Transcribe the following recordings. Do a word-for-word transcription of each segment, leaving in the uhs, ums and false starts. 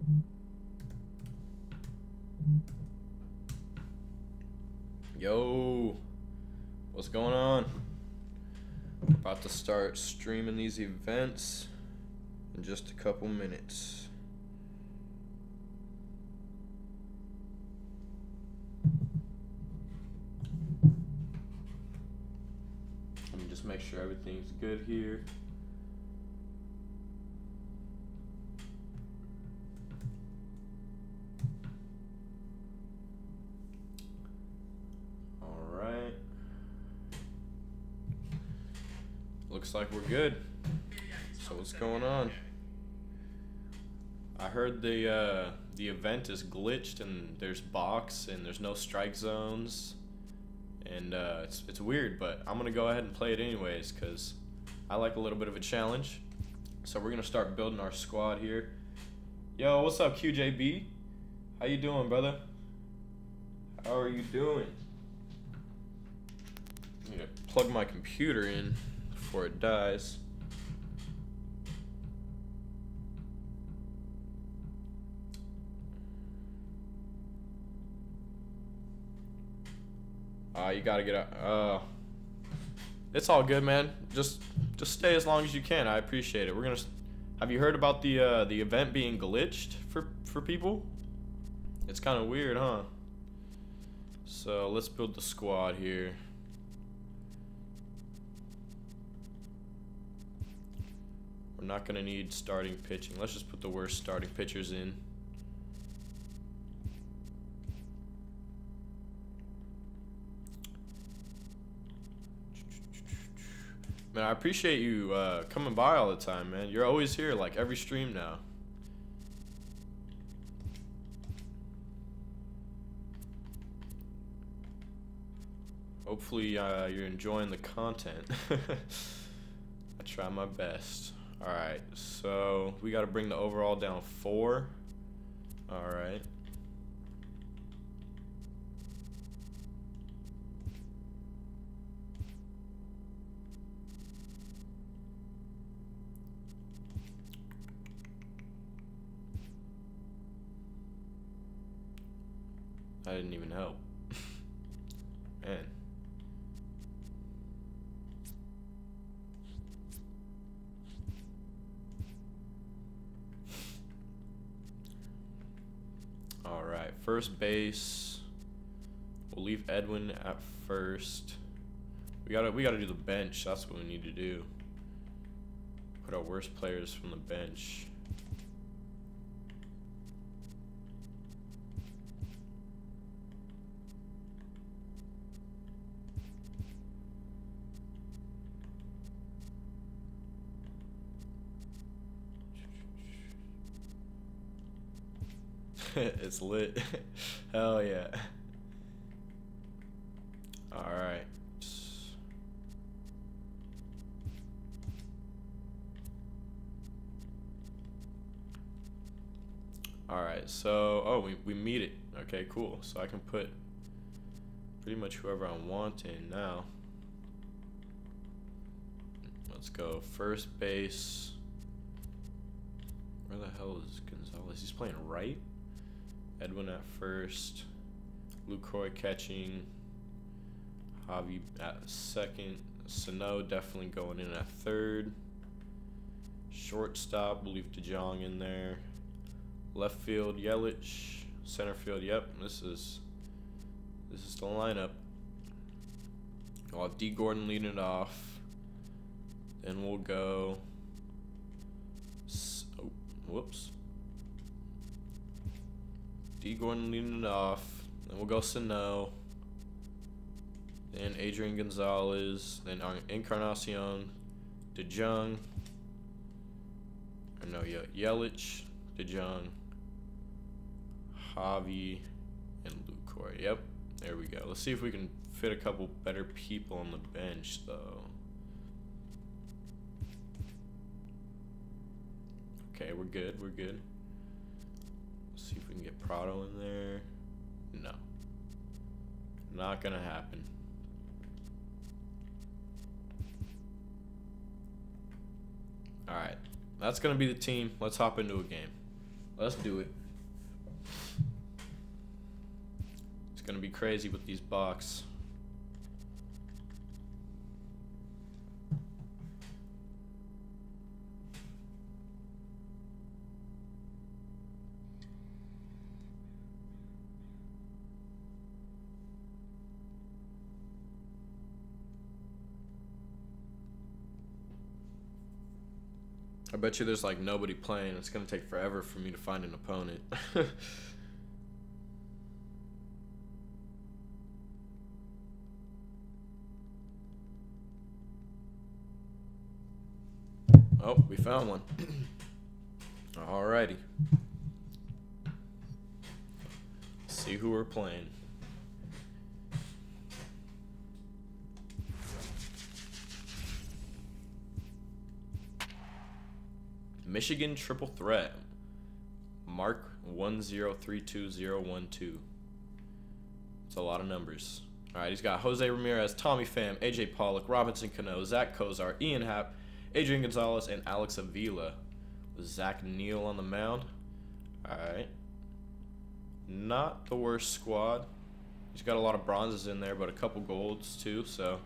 Yo, what's going on? We're about to start streaming these events in just a couple minutes. Let me just make sure everything's good here. Looks like we're good. So what's going on? I heard the uh, the event is glitched and there's box and there's no strike zones, and uh, it's it's weird. But I'm gonna go ahead and play it anyways because I like a little bit of a challenge. So we're gonna start building our squad here. Yo, what's up, Q J B? How you doing, brother? How are you doing? I need to plug my computer in before it dies. Uh, you gotta get out. Uh, it's all good, man. Just, just stay as long as you can. I appreciate it. We're gonna. Have you heard about the uh, the event being glitched for for people? It's kind of weird, huh? So let's build the squad here. We're not gonna need starting pitching. Let's just put the worst starting pitchers in. Man, I appreciate you uh, coming by all the time, man. You're always here, like every stream now. Hopefully uh, you're enjoying the content. I try my best. Alright, so we got to bring the overall down four. Alright. That didn't even help. Man. Alright, first base. We'll leave Edwin at first. We gotta we gotta do the bench. That's what we need to do. Put our worst players from the bench. It's lit. Hell yeah. Alright. Alright, so, oh, we, we meet it. Okay, cool. So I can put pretty much whoever I want in now. Let's go. First base. Where the hell is Gonzalez? He's playing right? Edwin at first, Lucroy catching, Javi at second, Sano definitely going in at third, shortstop, we'll leave DeJong in there, left field, Yelich, center field, yep, this is, this is the lineup. I'll have D. Gordon leading it off, then we'll go, oh, whoops. D. Gordon leading it off. Then we'll go Sano. Then Adrian Gonzalez. Then Encarnacion. DeJong. Or no, yeah, Yelich. DeJong. Javi. And Lucroy. Yep. There we go. Let's see if we can fit a couple better people on the bench, though. Okay, we're good. We're good. See if we can get Prado in there. No. Not gonna happen. Alright. That's gonna be the team. Let's hop into a game. Let's do it. It's gonna be crazy with these box. I bet you there's like nobody playing. It's gonna take forever for me to find an opponent. Oh, we found one. Alrighty. See who we're playing. Michigan triple threat. Mark one zero three two zero one two. It's a lot of numbers. Alright, he's got Jose Ramirez, Tommy Pham, A J Pollock, Robinson Cano, Zach Kozar, Ian Happ, Adrian Gonzalez, and Alex Avila. With Zach Neal on the mound. Alright. Not the worst squad. He's got a lot of bronzes in there, but a couple golds too, so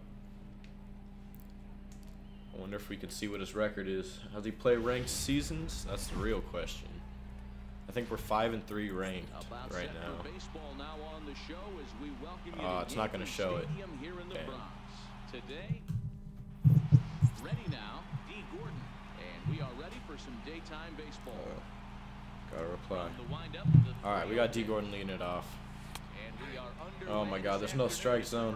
I wonder if we can see what his record is. Has he played ranked seasons? That's the real question. I think we're five and three ranked right now. Oh, it's not going to show it. Okay. Today, ready now, D. Gordon, and we are ready for some daytime baseball. Uh, gotta reply. All right, we got D. Gordon leading it off. Oh my God, there's no strike zone.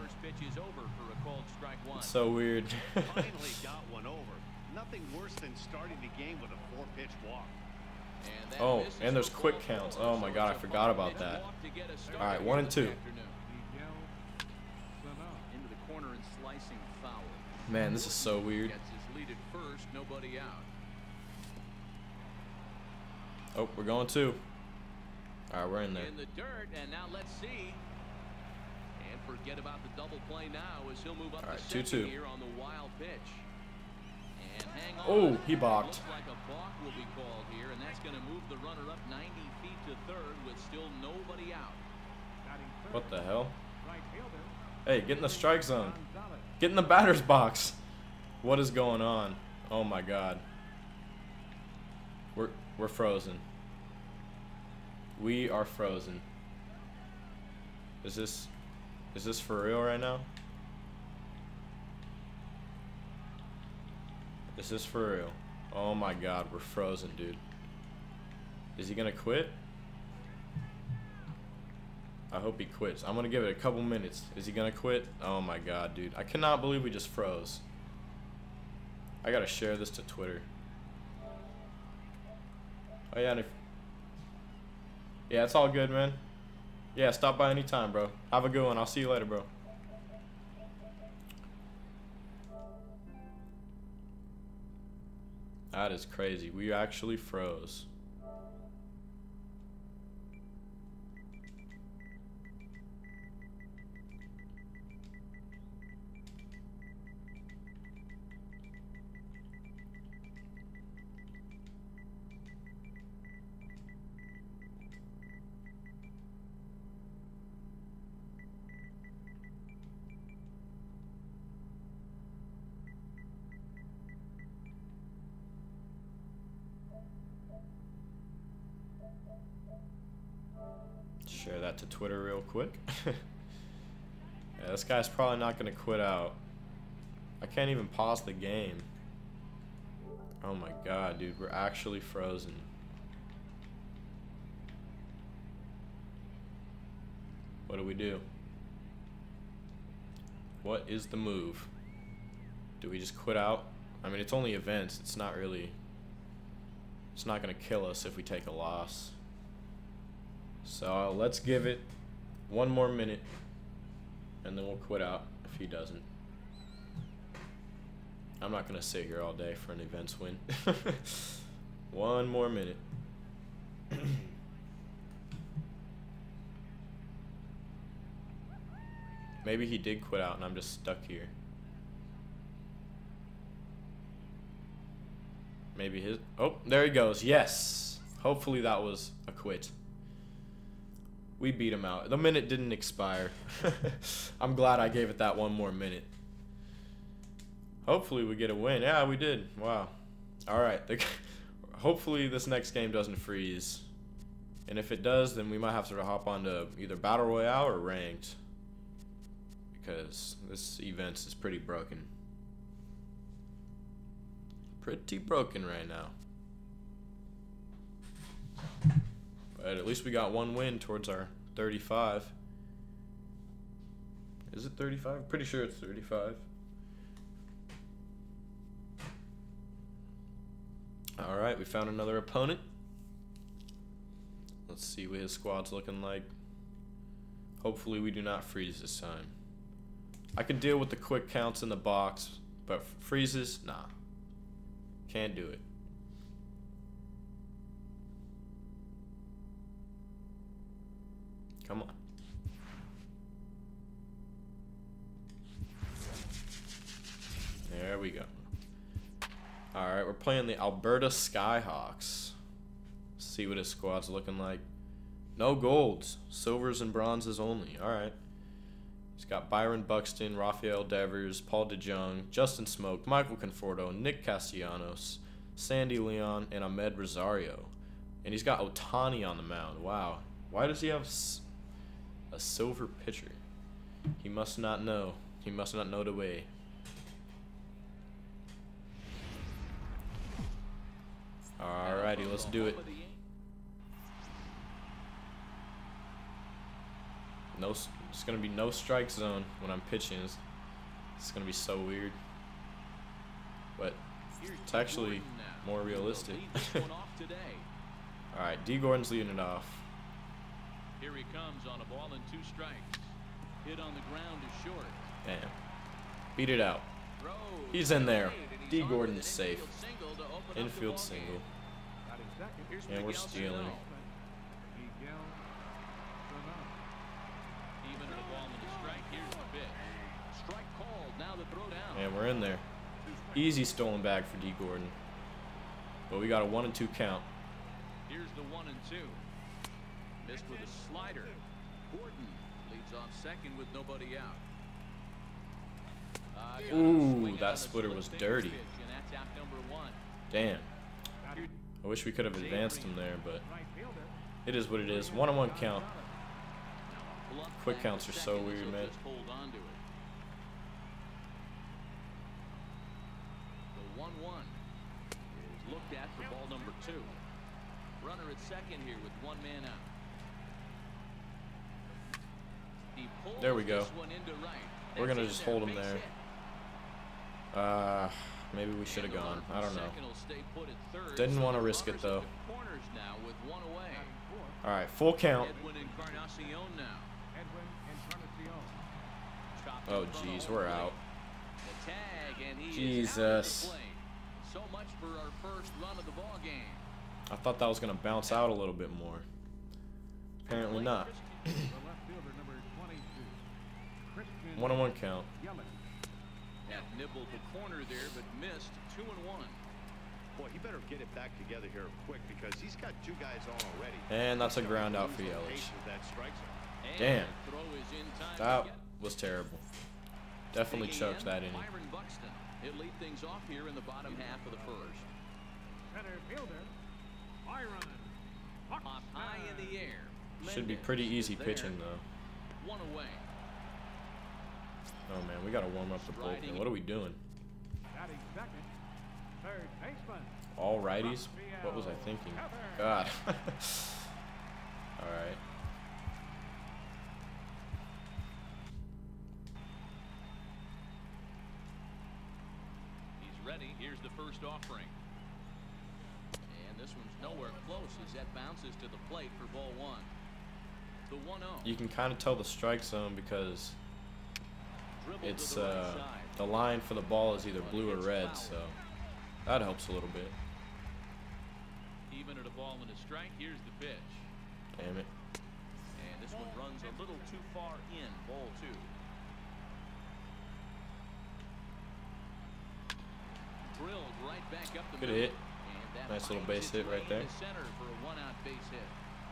It's so weird. Finally got one over. Nothing worse than starting the game with a four-pitch walk. Oh, and there's quick counts. Oh my God, I forgot about that. All right, one and two. Into the corner and slicing foul. Man, this is so weird. Gets his lead at first, nobody out. Oh, we're going two. All right, we're in there. In the dirt, and now let's see. And forget about the double play now as he'll move up All right, to two two. here on the wild pitch. And hang on. Oh, he balked. Looks like a balk will be called here, and that's going to move the runner up ninety feet to third with still nobody out. What the hell? Hey, get in the strike zone. Get in the batter's box. What is going on? Oh my God. We're we're frozen. We are frozen. Is this is this for real right now? Is this for real? Oh my God, we're frozen, dude. Is he gonna quit? I hope he quits. I'm gonna give it a couple minutes. Is he gonna quit? Oh my God, dude. I cannot believe we just froze. I gotta share this to Twitter. Oh yeah, and if yeah, it's all good, man. Yeah, stop by anytime, bro. Have a good one. I'll see you later, bro. That is crazy. We actually froze. Share that to Twitter real quick. Yeah, this guy's probably not gonna quit out. I can't even pause the game. Oh my God, dude, we're actually frozen. What do we do? What is the move? Do we just quit out? I mean, it's only events. It's not really... It's not gonna kill us if we take a loss. So uh, let's give it one more minute, and then we'll quit out if he doesn't. I'm not gonna sit here all day for an events win. One more minute. Maybe he did quit out and I'm just stuck here. Maybe his... Oh, there he goes. Yes. Hopefully that was a quit. We beat him out. The minute didn't expire. I'm glad I gave it that one more minute. Hopefully we get a win. Yeah, we did. Wow. Alright. Hopefully this next game doesn't freeze. And if it does, then we might have to hop on to either Battle Royale or Ranked. Because this event is pretty broken. Pretty broken right now. But at least we got one win towards our thirty-five. Is it thirty-five? Pretty sure it's thirty-five. Alright, we found another opponent. Let's see what his squad's looking like. Hopefully we do not freeze this time. I can deal with the quick counts in the box, but freezes? Nah. Can't do it. Come on. There we go. Alright, we're playing the Alberta Skyhawks. See what his squad's looking like. No golds. Silvers and bronzes only. Alright. He's got Byron Buxton, Rafael Devers, Paul DeJong, Justin Smoke, Michael Conforto, Nick Castellanos, Sandy Leon, and Ahmed Rosario. And he's got Otani on the mound. Wow. Why does he have a silver pitcher? He must not know. He must not know the way. Alrighty, let's do it. No, it's gonna be no strike zone when I'm pitching. It's, it's gonna be so weird, but it's actually more realistic. All right, D. Gordon's leading it off. Here he comes on a ball and two strikes. Hit on the ground is short. Damn, beat it out. He's in there. D. Gordon's safe. Infield single. And we're stealing. And we're in there. Easy stolen bag for D. Gordon. But we got a one and two count. Here's the one and two. Missed with a slider. Gordon leads off second with nobody out. Uh, Ooh, that splitter was dirty. Damn. I wish we could have advanced him there, but it is what it is. One on one count. Quick counts are so weird, man. one one is looked at for ball number two. Runner at second here with one man out. He pulls there we go. this one into right. We're gonna just hold him there. Uh, maybe we should have gone. I don't know. Didn't want to risk it though. All right, full count. Oh jeez, we're out. Jesus. So much for our first run of the ball game. I thought that was gonna bounce out a little bit more. Apparently not. One on one count. Had nibbled the corner there, but missed. Two and one. Boy, he better get it back together here quick because he's got two guys on already. And that's a ground out for Yelich. Damn. That was terrible. Definitely choked that inning. Byron Buxton. He'll lead things off here in the bottom half of the first. Center fielder, Byron. Pop high in the air. Should be pretty easy pitching though. One away. Oh man, we gotta warm up the bullpen. What are we doing? All righties? What was I thinking? God. All right. Ready. Here's the first offering. And this one's nowhere close as that bounces to the plate for ball one. The one oh. You can kind of tell the strike zone because it's uh, the line for the ball is either blue or red, so that helps a little bit. Even at a ball and a strike, here's the pitch. Damn it. And this one runs a little too far in. Ball two. Drilled right back up the Good middle. hit. And That Nice little finds base its hit way right there. into center for a one-out base hit.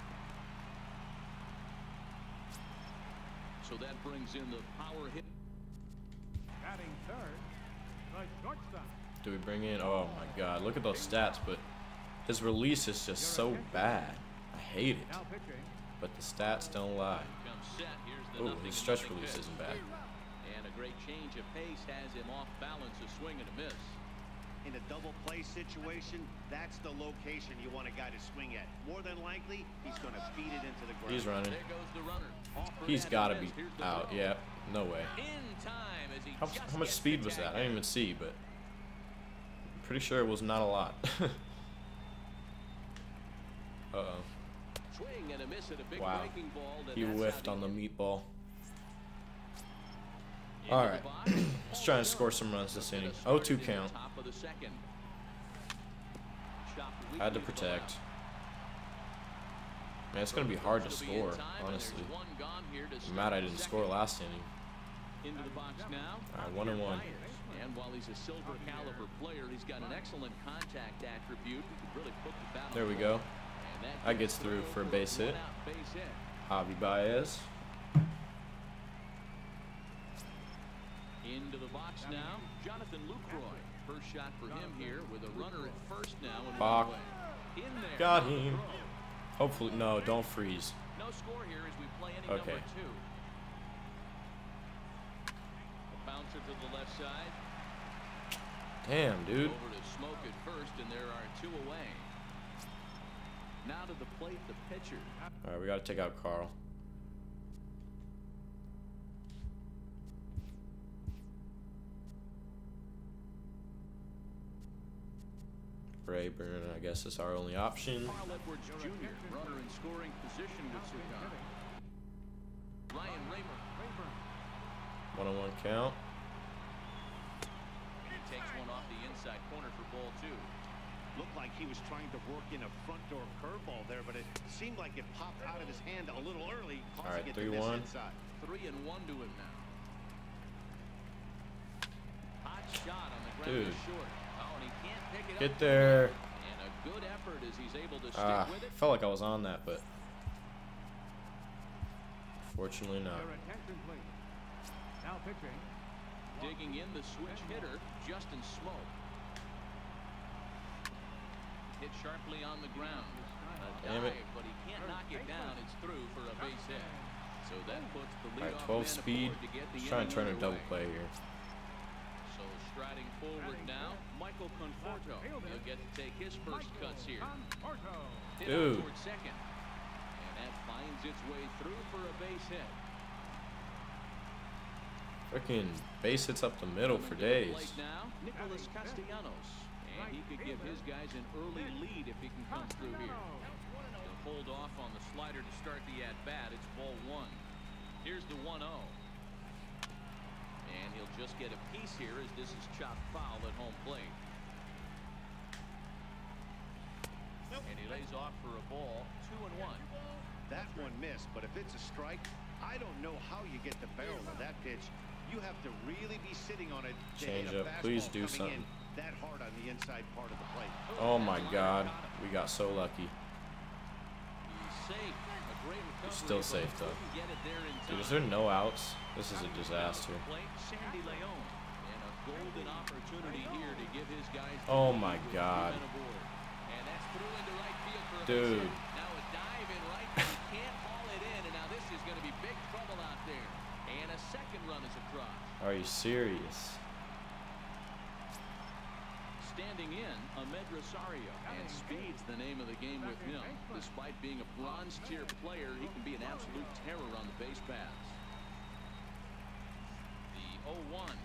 So that brings in the power hit. Batting third, the shortstop. Do we bring in? Oh my God! Look at those stats, but his release is just so bad. I hate it. Now pitching. But the stats don't lie. Comes set. Here's the Ooh, nothing his and stretch nothing release pitch. isn't bad. And a great change of pace has him off balance, a swing and a miss. In a double play situation, that's the location you want a guy to swing at. More than likely, he's going to feed it into the ground. He's running. There goes the runner. Offered He's and got to a be miss. Here's the out. throw. Yeah, no way. In time as he How, just how much gets speed the was that? tag I didn't even see, but I'm pretty sure it was not a lot. Uh-oh. Swing and a miss at a big Wow. breaking ball. That He that's whiffed how on the he- meatball. Into All the right. box. Let's try and score some runs this inning. oh two count. Top of the second. Chopped Had to weakly protect. foul. Man, it's going to be hard to Will be in score, time, and honestly. there's one gone here to I'm start mad I the didn't second. score last inning. Into the box now. All right, one and one. And while he's a silver caliber player, he's got an excellent contact attribute. He could really put the bat on There we the go. ball. And That gets through for a base hit. one-out base hit. Javi Baez. Into the box now, Jonathan Lucroy. First shot for him here with a runner at first now. And Bach. one away. In there. Got on the him. throw. Hopefully, no, don't freeze. No score here as we play inning Okay. number two. A bouncer to the left side. Damn, dude. Over to Smoke at first, and there are two away. Now to the plate, the pitcher. All right, we got to take out Carl. Rayburn, I guess, is our only option. Carl Edwards Junior, runner in scoring position with Cigar. Ryan Rayburn. One-on-one count. He takes one off the inside corner for ball two. Looked like he was trying to work in a front door curveball there, but it seemed like it popped out of his hand a little early, causing All right, it to miss three one. inside. Three and one to him now. Hot shot on the ground Dude. is short. Oh, and he can't pick it Get up. there. And a good effort as he's able to stick Ah, with it. felt like I was on that, but fortunately not. Your attention, please. Now pitching. Digging in the switch hitter, Justin Smoke. Hit sharply on the ground. A Damn it. dive, but he can't knock it down. It's through for a base hit. So that puts the All leadoff right, twelve man speed. aboard to get the Let's try and inning turn a double underway. play here. So striding forward now, Michael Conforto. He'll get to take his first cuts here. Conforto. Hit Dude. out toward second. And that finds its way through for a base hit. Freaking base hits up the middle for Coming to the days. plate now, Nicholas Castellanos. And he could give his guys an early lead if he can come through here. He'll hold off on the slider to start the at-bat. It's ball one. Here's the one oh. And he'll just get a piece here as this is chopped foul at home plate. And he lays off for a ball, two and one. That one missed, but if it's a strike, I don't know how you get the barrel of that pitch. You have to really be sitting on it to hit Change a up. Please fastball do coming something. in that hard on the inside part of the plate. Oh my God, we got so lucky. He's safe. A great recovery, still but safe, though. couldn't get it there in Dude, is time. there no outs? This is a disaster. Plate, Sandy Leon. And a golden opportunity here to give his guys the Oh lead my with two God. men aboard. And that's through into right field for a Dude. base hit. Now a dive in right, but he can't haul it in, and now this is going to be big trouble out there. And a second run is across. Are you serious? Standing in, Ahmed Rosario. And speed's the name of the game with him. Despite being a bronze tier player, he can be an absolute terror on the base paths. The oh one.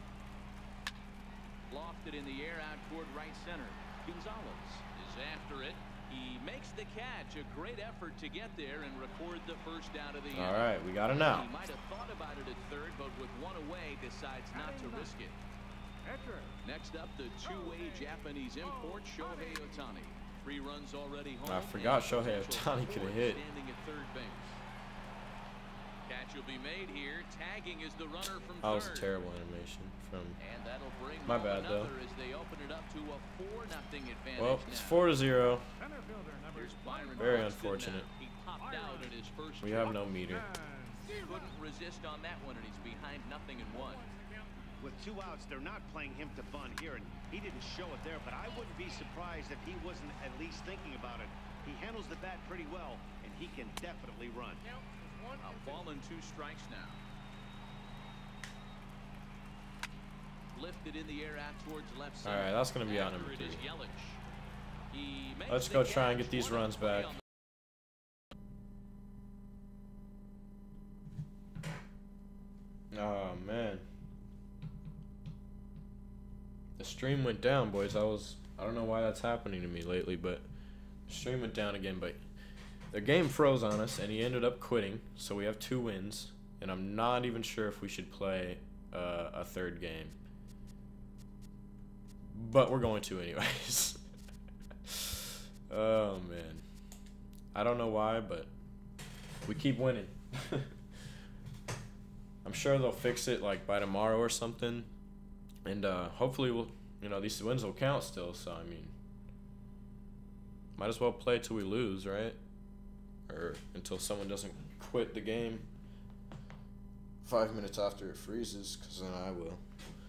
Lofted in the air out toward right center. Gonzalez is after it. He makes the catch. A great effort to get there and record the first out of the inning. All right, we got an out. He might have thought about it at third, but with one away, decides not to risk it. Pitcher. Next up, the two-way Japanese import, Shohei Ohtani. Three runs already home. I forgot and Shohei potential Ohtani for could have four hit. Standing at third base. Catch catch will be made here. Tagging is the runner from That was a third. terrible animation from. And that'll bring My home bad, though. another as they open it up to a four nothing advantage Well, now. it's four to zero. Center fielder number Here's Byron Very Buxton unfortunate. now. He popped out at his first We have no meter. Couldn't resist on that one, and he's behind nothing and one. With two outs, they're not playing him to bunt here, and he didn't show it there, but I wouldn't be surprised if he wasn't at least thinking about it. He handles the bat pretty well, and he can definitely run. A ball and two strikes now. Lifted in the air out towards left All center. right, that's gonna be out After number it is three. Yelich. He makes Let's the go try and catch. get these One runs play back. on Oh man, the stream went down, boys. I was I don't know why that's happening to me lately, but the stream went down again. But the game froze on us, and he ended up quitting. So we have two wins, and I'm not even sure if we should play uh, a third game. But we're going to anyways. Oh man, I don't know why, but we keep winning. I'm sure they'll fix it like by tomorrow or something, and uh, hopefully we'll, you know, these wins will count still. So I mean, might as well play till we lose, right? Or until someone doesn't quit the game five minutes after it freezes, because then I will.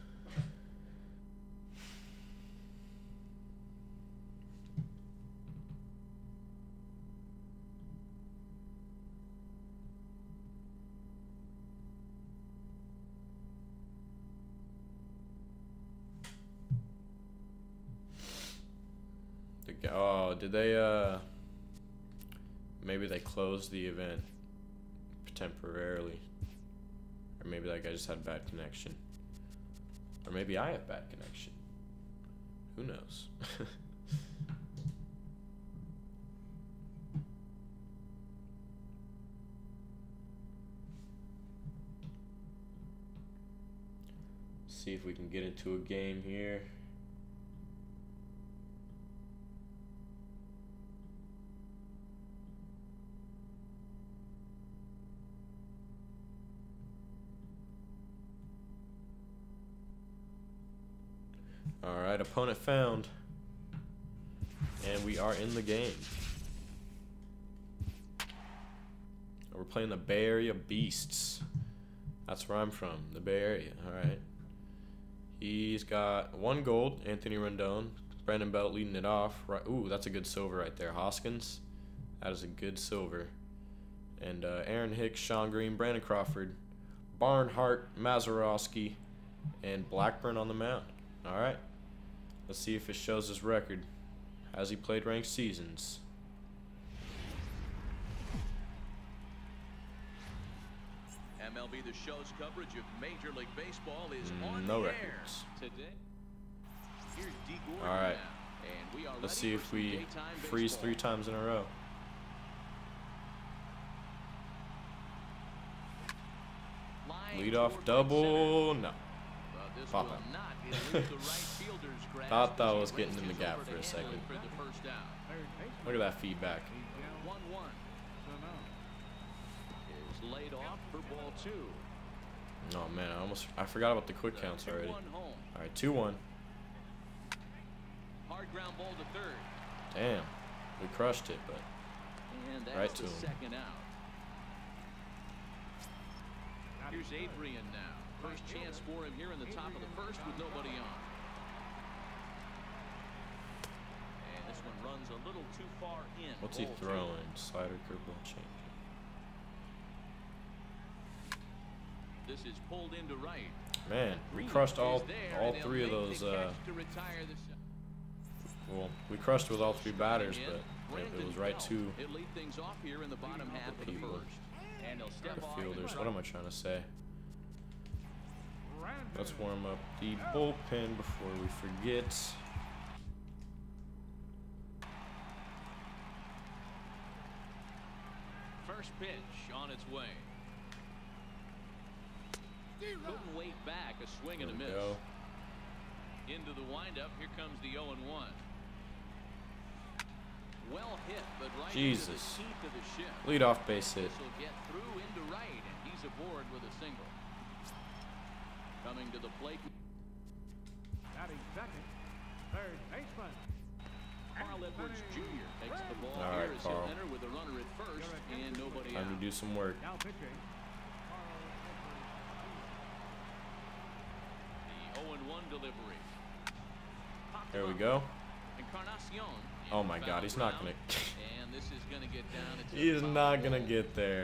Oh, did they, uh, maybe they closed the event temporarily. Or maybe that guy just had bad connection. Or maybe I have bad connection. Who knows? See if we can get into a game here. Alright, opponent found. And we are in the game. We're playing the Bay Area Beasts. That's where I'm from, the Bay Area. Alright. He's got one gold, Anthony Rendon. Brandon Belt leading it off. Right. Ooh, that's a good silver right there. Hoskins. That is a good silver. And uh, Aaron Hicks, Sean Green, Brandon Crawford, Barnhart, Mazeroski, and Blackburn on the mound. Alright. Let's see if it shows his record. Has he played ranked seasons? M L B The Show's coverage of Major League Baseball is Mm, on no the records. air today. Here's D. Gordon All right. now, and we are Let's ready see for if some we daytime freeze baseball. three times in a row. Line Lead toward off right double. center. No. But this Pop will him. not elude the right fielder's grasp Thought that as he was getting in the races gap over for to a second. Hanley for the first down. Third baseman. Look at that feedback. one one Sano. is laid off for ball two. Oh man, I almost I forgot about the quick counts two already. one home. All right, two one. Hard ground ball to third. Damn, we crushed it, but And that's Right the to him. second out. Here's Adrian now. First chance for him here in the top of the first with nobody on. And this one runs a little too far in. what's he Ball two. throwing? Slider, curveball, change. This is pulled into right. Man, we Green crushed is all there, all and they'll three of make those. the Uh, catch to retire this. well, we crushed with all three batters, In, but it, Brandon it was right Belt. to He'll lead things off here in the bottom half of the people. first. And he'll step the off fielders. and What am I trying to say? Brandon. Let's warm up the bullpen before we forget. First pitch on its way. Couldn't wait back. A swing There and a we miss. go. Into the windup. Here comes the oh and one. Well hit, but right Jesus. into the teeth of the shift. Lead off base hit. This will get through into right, and he's board with a single. Coming to the plate. Batting second, third baseman. Carl Edwards Junior takes the ball All here right, as Carl. he'll enter with a runner at first and nobody out. Time to do some work. Now pitching. The oh and one delivery. Popped There him we up. go. Encarnacion. Oh my God, he's not gonna. And this is gonna get down. It's a He's foul not gonna ball. get there.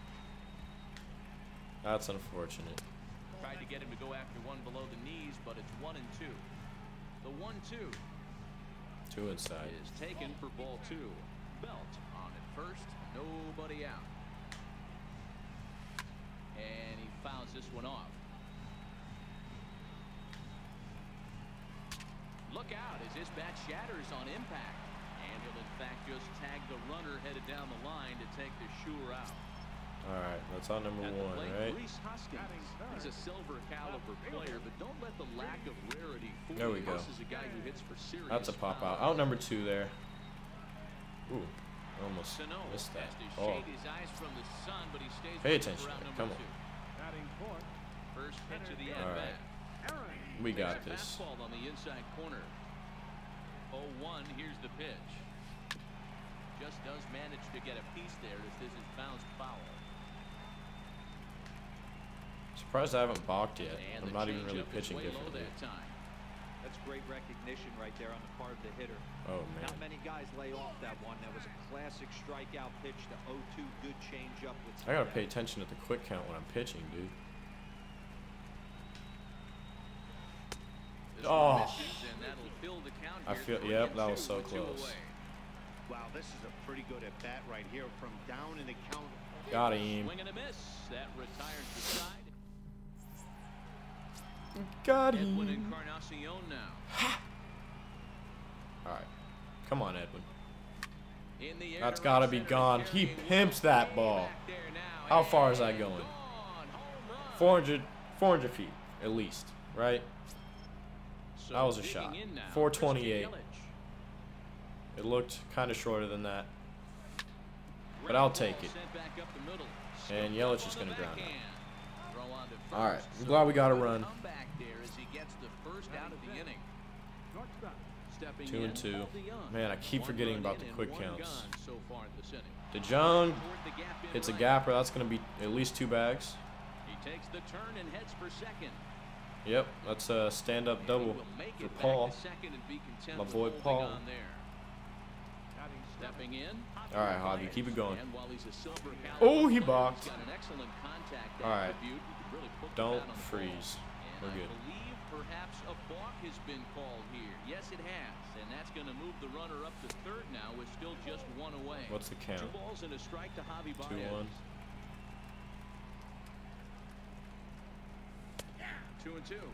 That's unfortunate. Tried to get him to go after one below the knees, but it's one and two. The one two Two inside. is taken for ball two. Belt on at first, nobody out. And he fouls this one off. Look out as his bat shatters on impact. And he'll in fact just tag the runner headed down the line to take the Shure out. All right, that's on number At the one, plate, right? Reese Hoskins. He's a silver caliber player, but don't let the lack of rarity fool There we you. go. This is a guy who hits for serious That's a pop out. power. Out number two there. Ooh, almost Sano missed that. has to Oh, shade his eyes from the sun, but he stays Pay with it attention for out there. number Come on. two. Batting fourth, First pitch of the All at right. bat. Aaron. we got There's a this. fastball on the inside corner. oh one, here's the pitch. Just does manage to get a piece there as this is bounced foul. Surprised I haven't balked yet. And I'm the not even really changeup is pitching way low differently. that time. That's great recognition right there on the part of the hitter. Oh man. Not many guys lay off that one. That was a classic strikeout pitch to oh two. Good changeup with some I gotta pay depth. attention to the quick count when I'm pitching, dude. This Oh. one misses, and that'll fill the count I here, feel- three yep, and that two was so with two close. away. Wow, this is a pretty good at bat right here from down in the count. Got him. Swing and a miss. That retires the side. Got Edwin him. Encarnacion now. All right, come on, Edwin. In the air That's to gotta right be center, gone. He carrying pimps one that way ball. back there now, How far is that and going? gone. Home run. four hundred, four hundred feet at least, right? So That was a digging shot. in now, four Christian twenty-eight. Yelich. It looked kind of shorter than that. But I'll take it. Sent back up the middle. And Scooped Yelich up is on gonna the ground out. backhand. Throw on to All right, first. I'm So glad we got a good run. comeback there as he gets the first out of the inning. Shortstop. Stepping Two in, and two. Paul DeYoung. Man, I keep One forgetting run about in the and quick one counts. gone so far this inning. DeJong Toward the gap in hits a right. gapper. That's gonna be at least two bags. He takes the turn and heads for second. Yep, that's a stand-up And he double will make for it back Paul. to second and be content My with boy holding Paul. on there. Batting Stepping in. All right, Javi, keep it going. And while he's a silver Oh, he player, balked. he's got an excellent contact All right. attribute. He can really put the Don't bat on the freeze. ball. And We're I good. believe perhaps a balk has been called here. Yes, it has. And that's going to move the runner up to third now with still just one away. What's the count? Two balls and a strike to Javi Baez. Two one. Two and two.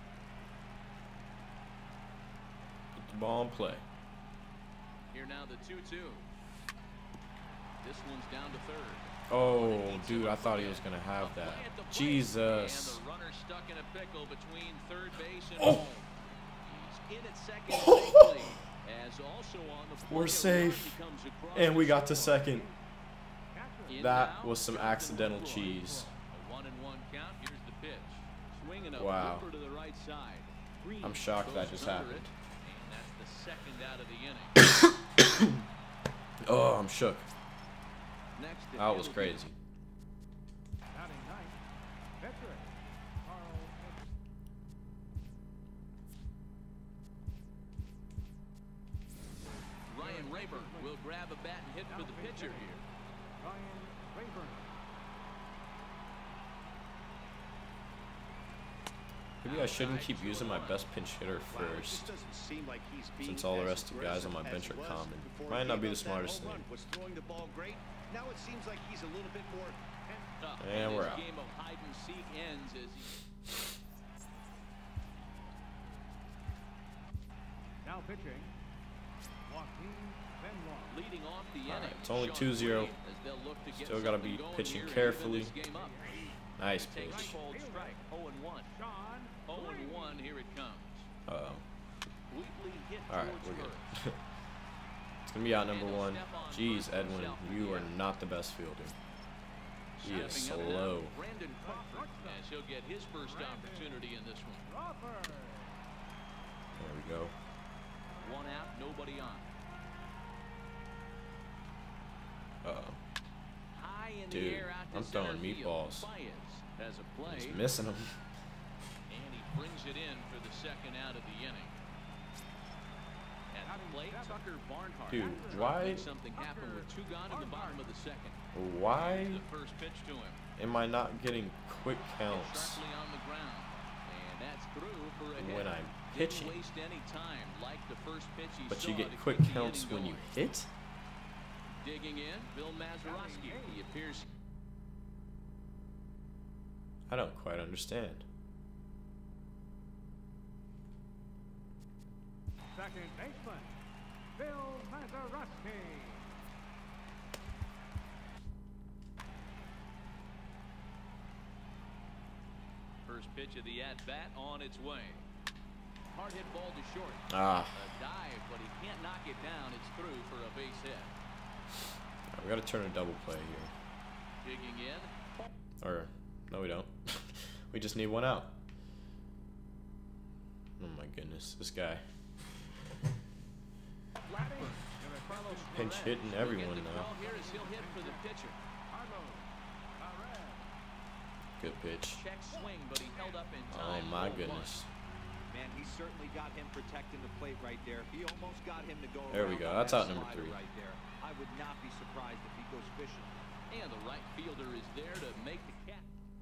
Put the ball in play. Here now the two two. This one's down to third. Oh, dude, I thought he was gonna have that. Jesus. And the runner stuck in a pickle between third base and Oh. home. He's in at second safely. As also on the We're play, a safe. run comes across And we the got to score. second. In That now, was some Justin accidental Woodrow. cheese. A one and one count. Here's the pitch. Swinging a Wow. whipper to the right side. Green I'm shocked that goes just under happened. it, and that's the second out of the inning. Oh, I'm shook. Next to That was Hill. crazy. Batting ninth, veteran Carl Edwards. Ryan Rayburn will grab a bat and hit for the pitcher here. Ryan Rayburn. Maybe I shouldn't keep using my best pinch hitter Wow, it just first, doesn't seem like he's being since all the as rest of the guys on my aggressive bench as are he was common. before Might he not be gave the up that smartest home thing. run. Was throwing the ball great. Now it seems like he's a little bit more. Up, And we're this out. game of hide and seek ends as he Now pitching, Joaquin Benoit. leading off the All inning. right, it's only Sean two zero. Green, as they'll look to get Still gotta something be going pitching here and carefully. even this game up. Nice Takes pitch. a cold strike. oh and one. Sean oh and Green. one. Here it comes. Uh oh. Weekly hit All right, towards we're good. first. It's gonna be out number And he'll one. step on Jeez, first Edwin, himself in you the are inning. not the best fielder. He is Stepping up now, slow. Brandon Crawford, as he'll get his first opportunity in this one. Crawford. There we go. One out, nobody on. Uh-oh. High in Dude, the air out to I'm center throwing field. meatballs. Baez has a play, He's missing him. and he brings it in for the second out of the inning. At the plate, Tucker Barnhart. Dude, Trying to why- make something happen with two gone in the bottom of the second. Why The first pitch to him. am I not getting quick counts Sharply on the ground, and that's through for a hit. when I'm Didn't pitching? waste any time, like the first pitch he But saw you to get quick keep the counts inning when you going. hit? Digging in, Bill Mazeroski. He appears. I don't quite understand. Second baseman, Bill Mazeroski. First pitch of the at-bat on its way. Hard hit ball to short. Ah, A dive, but he can't knock it down. It's through for a base hit. we gotta turn a double play here. Digging in. Or, no we don't. We just need one out. Oh my goodness, this guy. Carlos Pinch Perez hitting will get everyone the now. call here as he'll hit for the pitcher. Carlos Perez. Good pitch. Check swing, but he held up in Oh time. my Ball one. goodness. Man, he certainly got him protecting the plate right there. He almost got him to go There we around go. on That's that out number slider three. right there. I would not be surprised if he goes fishing. And the right fielder is there to make the catch.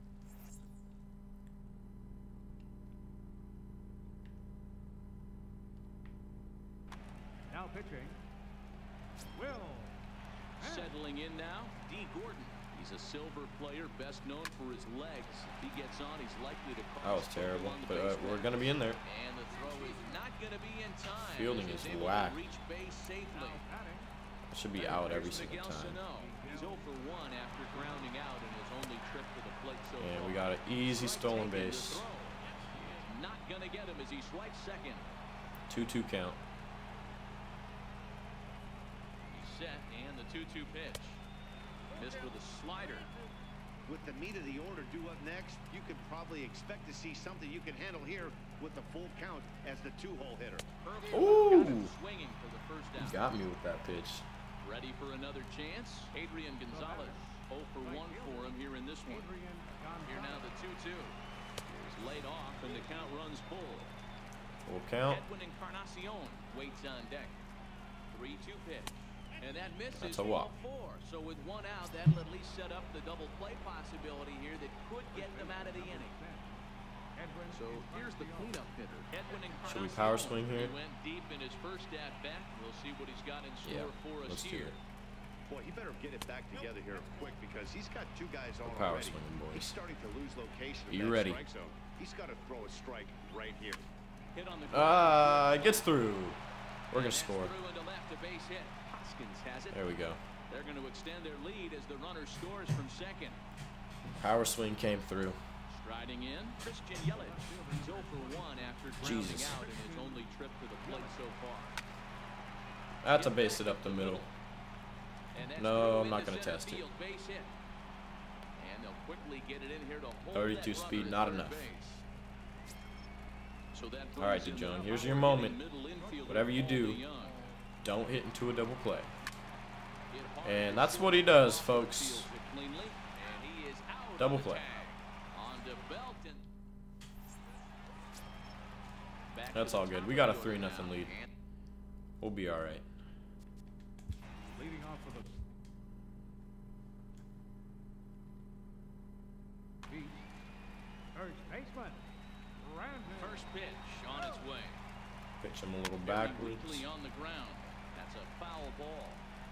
Now pitching, Will. Settling in now, D. Gordon. He's a silver player, best known for his legs. If he gets on, he's likely to That was cause terrible, trouble on the but uh, base we're path. gonna be in there. And the throw is not going to be in time. Fielding He's is able to whack. reach base safely. Batting, It should be out every Here's single Miguel time. Sano. He's oh for one after grounding out in his only trip to the plate so And far. we got an easy Strike stolen taken to base. throw. Not going to get him as he swipes second. two two count. He's set, and the two two pitch. Missed with a slider. With the meat of the order due up next, you could probably expect to see something you can handle here with the full count as the two-hole hitter. Early Ooh. got him swinging for the first You out. got me with that pitch. Ready for another chance. Adrian Gonzalez. oh for one for him here in this one. Adrian Here now Gonzalez. the two two. He's laid off, and the count runs full. Full count. Edwin Encarnacion waits on deck. three two pitch. And that misses. That's a walk. ball four. So with one out, that'll at least set up the double play possibility here that could get them out of the inning. Edwin So here's the cleanup hitter. Edwin Should we Encarnacion. power swing here? He went deep in his first at bat. We'll see what he's got in Yeah, store for us let's do here. it. Boy, he better get it back together here quick because he's got two guys on We're power already. swinging, boys. He's starting to lose location Are in you that ready? strike zone. He's got to throw a strike right here. Hit on the Ah, it gets through. We're gonna And that's score. through into left, a base hit. Hoskins has it. There we go. They're going to extend their lead as the runner scores from second. Power swing came through. Striding in, Christian Yelich. He's oh for one after grounding Jesus. out in his only trip to the plate so far. That's a base it up the middle. And that's No, through I'm not into gonna center test it. field, base hit. And they'll quickly get it in here to hold thirty-two that speed, runner not at third enough. base. So that All right, brings in DeJong, the here's your hard-hitting moment. middle infielder, Whatever you Paul do, DeYoung. don't hit into a double play. Hit hard And to that's short. what he does, Fields folks. it cleanly, and he is out Double on the play. tag. On to Belton. Back That's to the all good. top We of got a the order three now. nothing lead. And We'll be all right. leading off for the Beach. First baseman, Brandon. First pitch on its way. Pitch him a little Very backwards. weakly on the ground. That's a foul ball.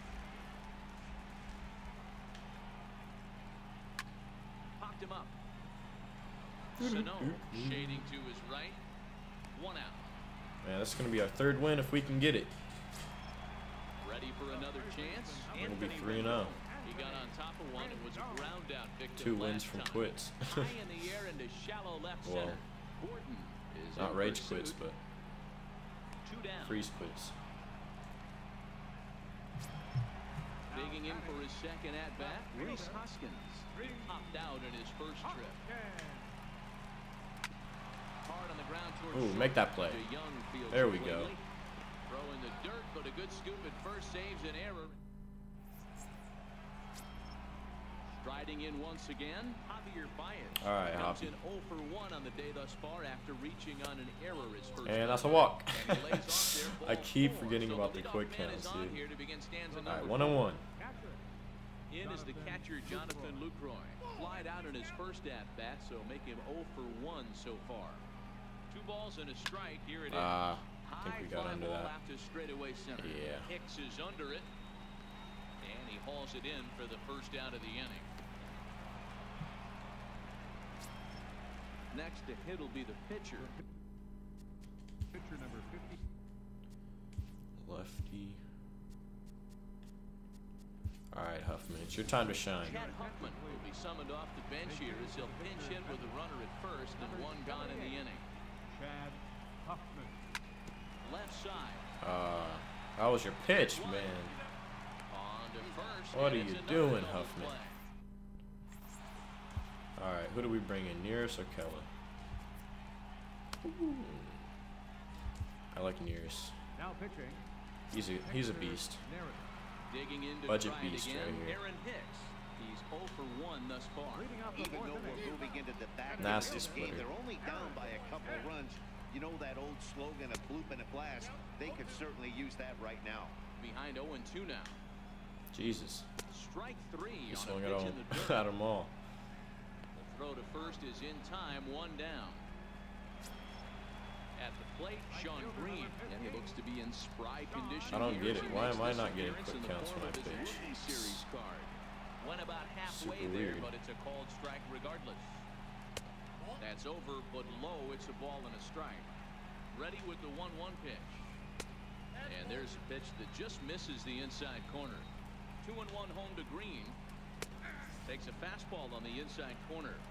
Popped him up. Sano shading to his right. One out. Man, this is gonna be our third win if we can get it. Ready for another chance? We'll be Anthony three and Rendon. oh. He got on top of one. It was a ground out victim Two wins last from time. quits. High in the air into shallow left Well, center. Gordon is Not in rage pursuit. quits, but Two down. freeze quits. Big Digging in for his second at bat, Rhys Hoskins. He popped out in his first trip. Hard on the ground towards Ooh, short. make that play. DeYoung fields There it we go. lately. Throw in the dirt, but a good scoop at first saves an error. Striding in once again, Javier Baez. All right, comes Javi. in zero for one on the day thus far after reaching on an error his first. And that's a time. walk. And he lays off there, I ball keep four. forgetting So about the the leadoff quick man counts, is on dude. here to begin stanza All right, number one and four. one. In is the catcher Jonathan Lucroy. Flied out in his first at bat, so make him zero for one so far. Two balls and a strike. Here it is. Ah, I High think we got fly under ball that. out to straightaway center. Yeah. Hicks is under it, and he hauls it in for the first out of the inning. Next to hit will be the pitcher. Pitcher number fifty. Lefty. All right, Huffman, it's your time to shine. Chad Huffman will be summoned off the bench here as he'll pinch hit with a runner at first and one gone in the inning. Chad Huffman. Left side. Uh, that was your pitch, man. On to first. What and are it's you another doing, double Huffman? play. All right, who do we bring in, Nearest or Keller? Ooh. I like Nearest. Now pitching. He's a he's a beast. Narrative. Digging in to Budget try it beast again. right here. Aaron Hicks. He's zero for one thus far. Leading off the Even fourth though inning. we're moving into the back end of Nasty this game, splitter. they're only down by a couple of runs. You know that old slogan, a bloop and a blast. They could certainly use that right now. Behind zero and two now. Jesus, Strike three he on a swung it pitch all in the dirt. at them all. The throw to first is in time, one down. At the plate, Sean Green, and he looks to be in spry condition. I don't here get as it. he Why makes am I this not getting appearance quick in the counts form when I of his pitch? rookie series card. Went about halfway Super there, weird. but it's a called strike regardless. That's over, but low. It's a ball and a strike. Ready with the one one pitch. And there's a pitch that just misses the inside corner. Two and one home to Green. Takes a fastball on the inside corner.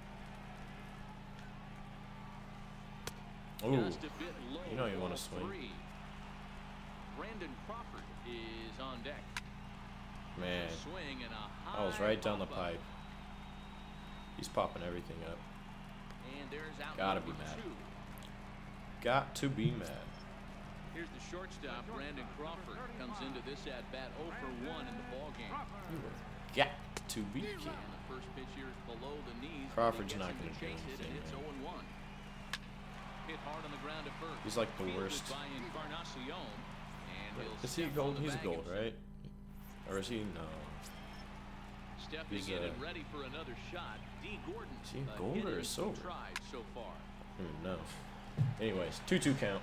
Ooh, Just a bit low. you know you ball want to swing. three. Brandon Crawford is on deck. Man, Swing and a I was high right down the pop-up. pipe. He's popping everything up. And there's out Gotta number be mad. two. Got to be mad. Here's the shortstop, Brandon Crawford, comes into this at bat zero for one in the ball game. You were got to be And kidding. the first pitch here is below the knees. Crawford's He gets not him gonna to do chase it, and anything, it's man. zero and one. Hit hard on the ground at first. He's like the Fielded worst. by Encarnacion, and he'll Is he step gold? on the He's bag gold, and right? Or is he? No. Stepping He's, in uh, and ready for another shot. D. Gordon. Is he a gold hit or in two silver? tries so far. I don't even know. Anyways, two two count.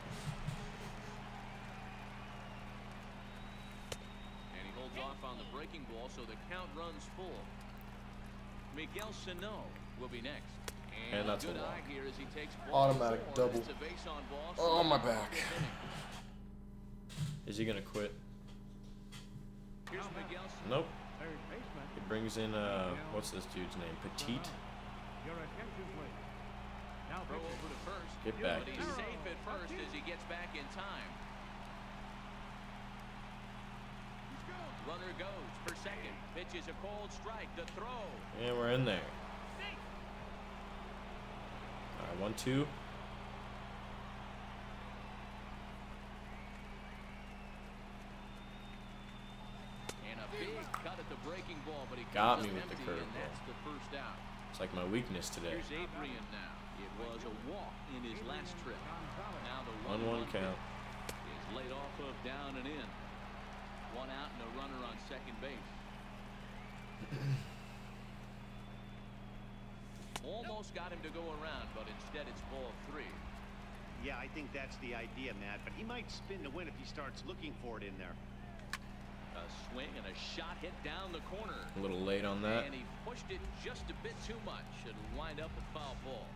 And he holds off on the breaking ball, so the count runs full. Miguel Sano will be next. And that's a good walk. eye here as he takes ball Automatic four. double. It's a base on ball, Oh, so my it's a back. fifth inning. Is he gonna quit? Here's Miguel Sano. Nope. Third baseman. He brings in uh, what's this dude's name? Petite. Your attention, please. Now Throw pitching. over to first. Get back. But he's safe at first as he gets back in time. Runner goes for second. Pitch is a cold strike. The throw. And we're in there. All right, one two. And a big cut at the breaking ball, but he Got comes me up with the empty, and curveball. that's the first out. It's like my weakness today. Here's Adrian now. It was a walk in his last trip. Now the One one count. is laid off of down and in. One out and a runner on second base. Almost got him to go around, but instead it's ball three. Yeah, I think that's the idea, Matt. But he might spin to win if he starts looking for it in there. A swing and a shot hit down the corner. A little late on that. And he pushed it just a bit too much. It'll wind up a foul ball.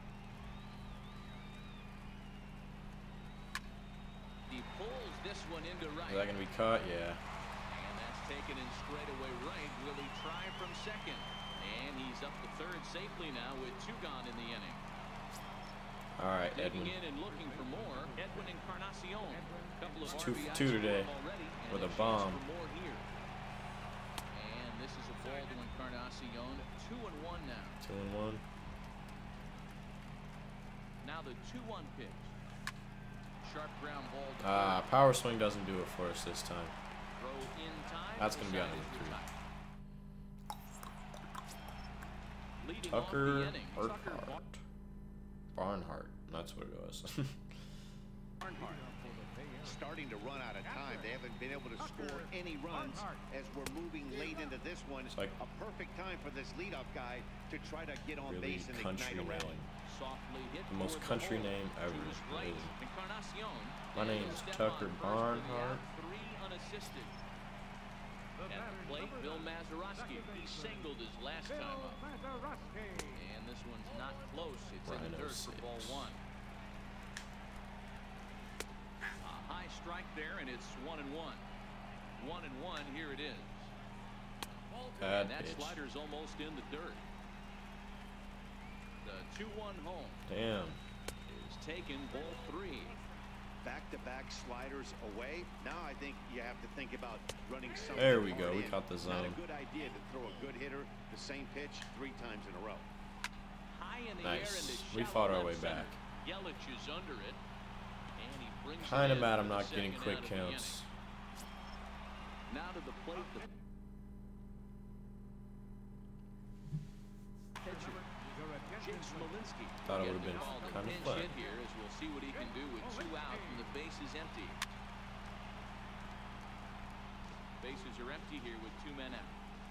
He pulls this one into right. Is that gonna be caught? Yeah. And that's taken in straightaway right. Will he try from second? And he's up to third safely now with two gone in the inning. All right, Digging Edwin. in and looking for more. Edwin Encarnacion. Couple of It's two R B for Is two for him today already, and with a a chance bomb. for more here. And ball to Encarnacion. Two and one now. Two and one. Now the two one pitch. Sharp ground ball. To Ah, third. power swing doesn't do it for us this time. Throw in time. That's The gonna be on side number is three. retired. Leading off Tucker the inning, Tucker Barnhart. Barnhart. That's what it was. Barnhart starting to run out of time. They haven't been able to score any runs as we're moving late into this one. It's like a perfect time for this leadoff guy to try to get on really base and country ignite a rally. name. Softly hit The most toward country hole. name ever. To his right, Really. Encarnacion. My And name he'll is step Tucker on first for the out, Barnhart. Three unassisted. At the plate, Bill Mazeroski. He singled his last time up. And this one's not close. It's in the dirt for ball one. A high strike there, and it's one and one. One and one. Here it is. Bad And that pitch. slider's almost in the dirt. The two one home Damn. is taken. Ball three. Back-to-back sliders away. Now I think you have to think about running something. There we go. hard We in. caught the Not zone. a good idea to throw a good hitter the same pitch three times in a row. High in the Nice. air in the We shallow fought our left way center. back. Yelich is under it, and he brings it Kind of in mad for I'm the not getting second quick out of the counts. inning. Now to the plate. The pitcher, Jake Smolinski. Thought it Getting would've been called a kind of pinch fun. hit here, as we'll see what he can do with two out and the base is empty. Bases are empty here with two men out.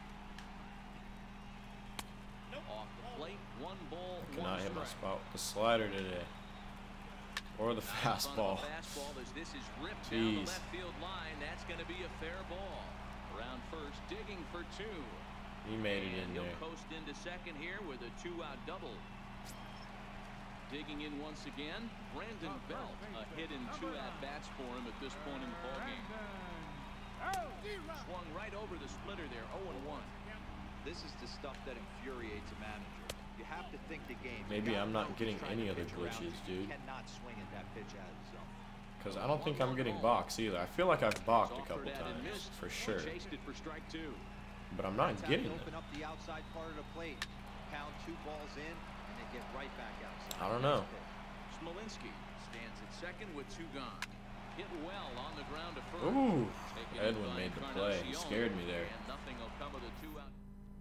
Off the plate, one ball, one Cannot hit my strike. spot with the slider today. Or the On the fastball. fastball as this is ripped down the Jeez. left field line. That's going to be a fair ball. Around first, digging for two. He made it And in he'll there. coast into second here with a two-out double. Digging in once again, Brandon Belt. A hit in two at-bats for him at this point in the ballgame. Swung right over the splitter there, oh and one. This is the stuff that infuriates a manager. You have to think the game. You Maybe gotta I'm know not who's getting trying any to other pitch around glitches, you. You dude. cannot swing at that pitch out of the zone. Because I don't think I'm getting boxed either. I feel like I've balked a couple Offered at and times. missed. For sure. Chased it for strike two. But I'm not That's how getting you it. open up the outside part of the plate. Pound two balls in, and then get right back outside. I don't know. Smolinski stands at second with two gone. Hit well on the ground to first. Ooh. Taken in Edwin by made the play. He Encarnacion, scared me there. And nothing will come of the two out.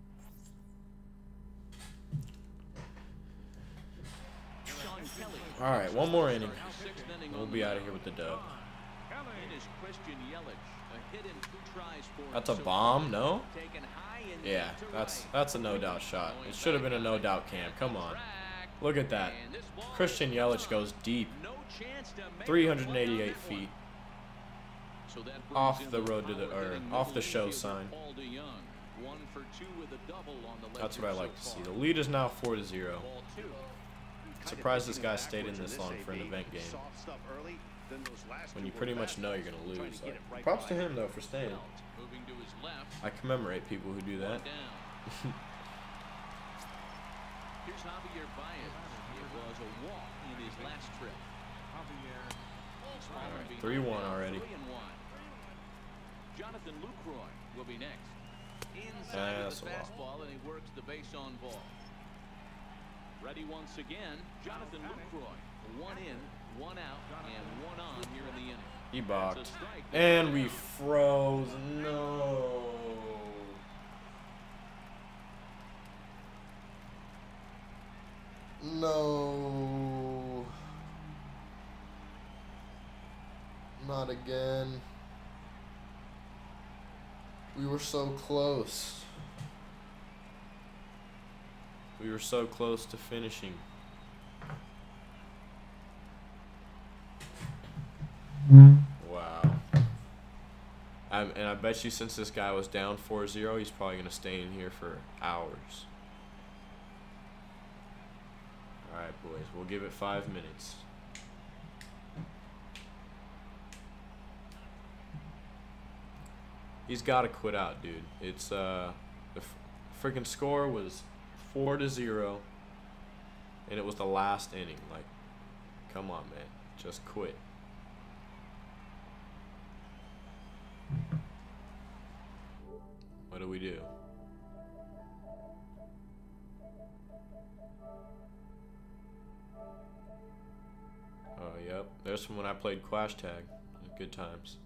Sean Kelly. All right, one more inning. Starts the sixth inning We'll on be the out of mound. here with the dub. In is Christian Yelich. A hit in two tries for him That's a so bomb, far. no? Taken high and Yeah, deep to that's right. that's a no doubt shot. Going It should have back been a on no it. doubt cam. Come on. Track. Look at that. And this ball Christian is Yelich gone. goes deep. No chance to make three a hundred play on eighty-eight that one. feet. So that brings Off in the road to the- power or hitting off the middle show infielder sign. Paul DeYoung. One for two with a double on the That's Lakers what I so like to see. far. The lead is now four to zero. Ball two. Surprised this guy stayed in this long for an event game. Soft stuff early, then those last When two you were pretty much fast know ones, you're gonna trying lose. to get Like, it right props by to him. him though for staying. Belt moving to his left. I commemorate people who do that. One down. Here's Javier Baez. It was a walk in his last trip. All right, three one already. Three and one. Jonathan Lucroy will be next. Inside Ah, with that's the a lot. fastball, and he works the base on ball. Ready once again, Jonathan Lucroy. One in, one out, and one on here in the inning. He That's balked. a strike. And we froze. No. No. Not again. We were so close. We were so close to finishing. Wow. I, and I bet you since this guy was down four zero, he's probably going to stay in here for hours. Alright, boys. We'll give it five minutes. He's got to quit out, dude. It's, uh, the f freaking score was four to zero, and it was the last inning. Like, come on, man. Just quit. What do we do? Yep, there's from when I played Quash Tag. Good times.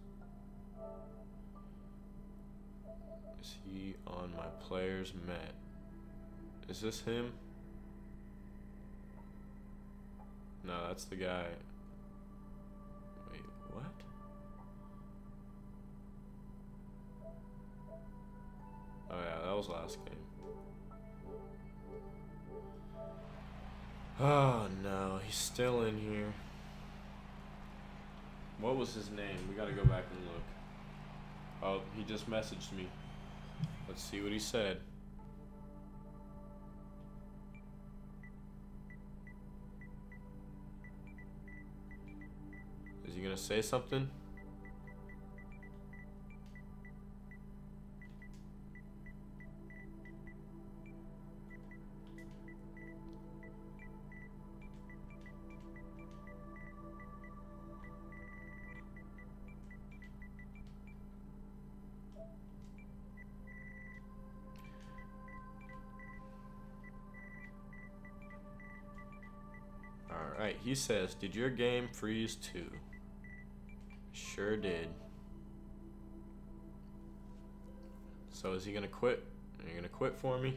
Is he on my players met? Is this him? No, that's the guy. Wait, what? Oh yeah, that was last game. Oh no, he's still in here. What was his name? We gotta go back and look. Oh, he just messaged me. Let's see what he said. Is he gonna say something? Alright, he says, did your game freeze too? Sure did. So is he gonna quit? Are you gonna quit for me?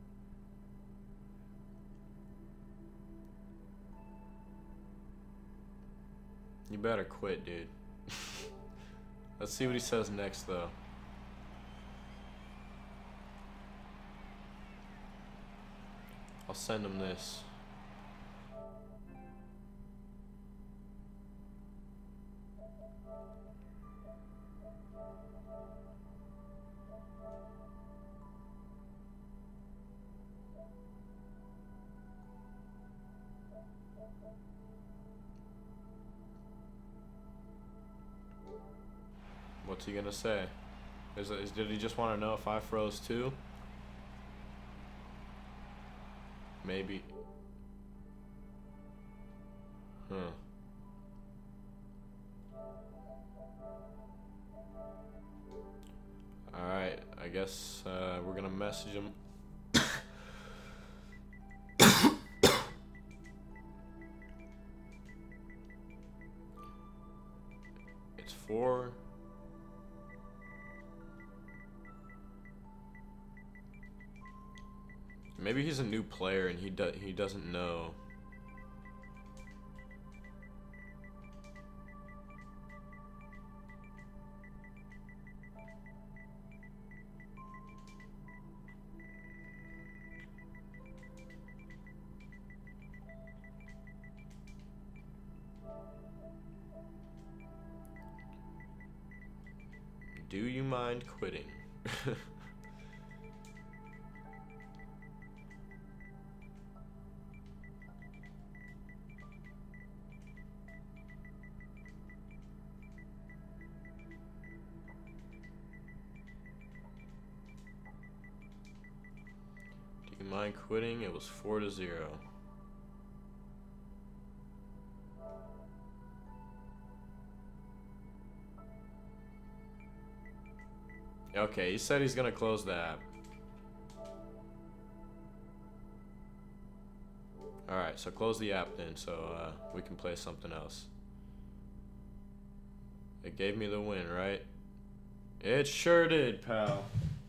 You better quit, dude. Let's see what he says next, though. I'll send him this. What's he gonna say? Is, is did he just want to know if I froze too? Maybe. Huh. Alright, I guess uh, we're gonna message him. It's four. Maybe he's a new player and he do he doesn't know. Do you mind quitting? Do you mind quitting? It was four to zero. Okay, he said he's gonna close the app. Alright, so close the app then, so uh, we can play something else. It gave me the win, right? It sure did, pal.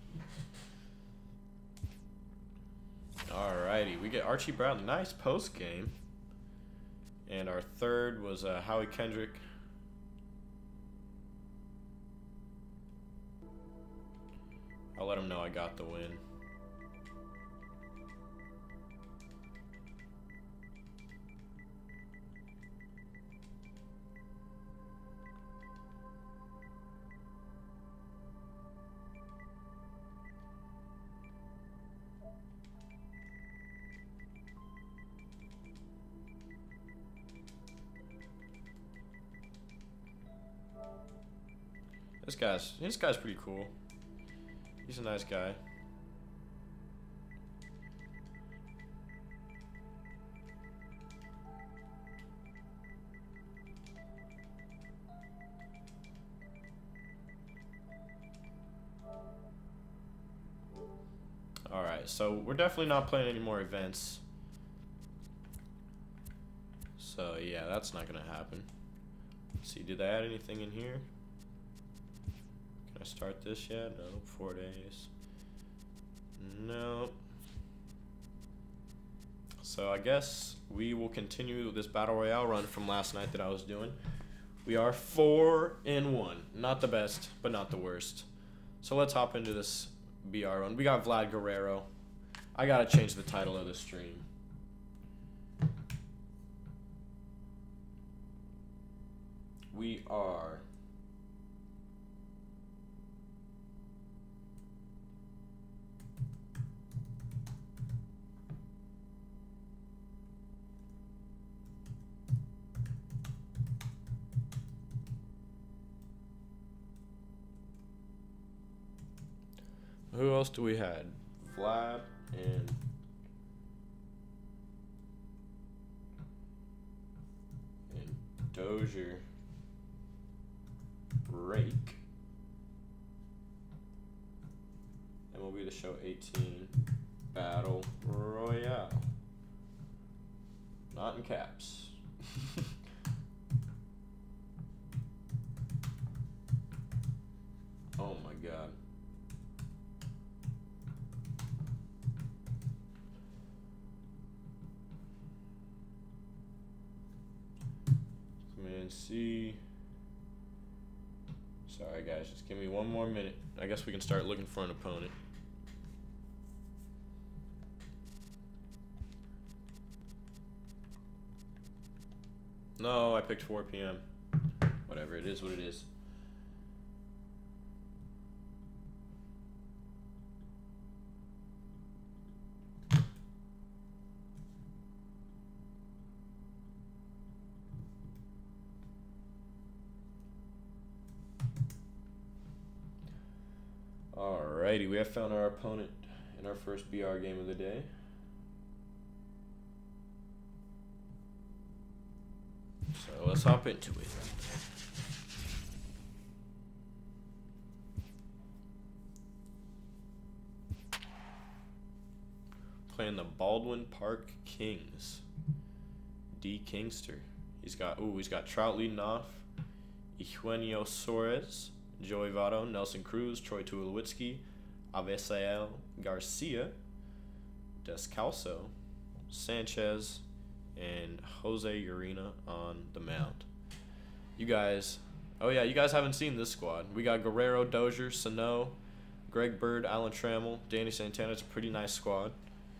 Alrighty, we get Archie Brown. Nice post game. And our third was uh, Howie Kendrick. I'll let him know I got the win. This guy's this guy's pretty cool. He's a nice guy. Alright, so we're definitely not playing any more events. So yeah, that's not gonna happen. Let's see, did they add anything in here? Can I start this yet? No, four days. No. So I guess we will continue this Battle Royale run from last night that I was doing. We are four and one. Not the best, but not the worst. So let's hop into this B R run. We got Vlad Guerrero. I gotta change the title of the stream. We are who else do we had? Vlad and and Dozier. Break. M L B The Show eighteen. Battle Royale. Not in caps. Oh my god. Command C. Sorry guys, just give me one more minute. I guess we can start looking for an opponent. No, I picked four P M Whatever, it is what it is. Alrighty, we have found our opponent in our first B R game of the day. So let's hop into it. Playing the Baldwin Park Kings. D. Kingster. He's got ooh, he's got Trout leading off. Eugenio Suarez, Joey Votto, Nelson Cruz, Troy Tulowitzki, Avisail Garcia, Descalso, Sanchez, and Jose Urena on the mound. You guys, oh yeah, you guys haven't seen this squad. We got Guerrero, Dozier, Sano, Greg Bird, Alan Trammell, Danny Santana. It's a pretty nice squad.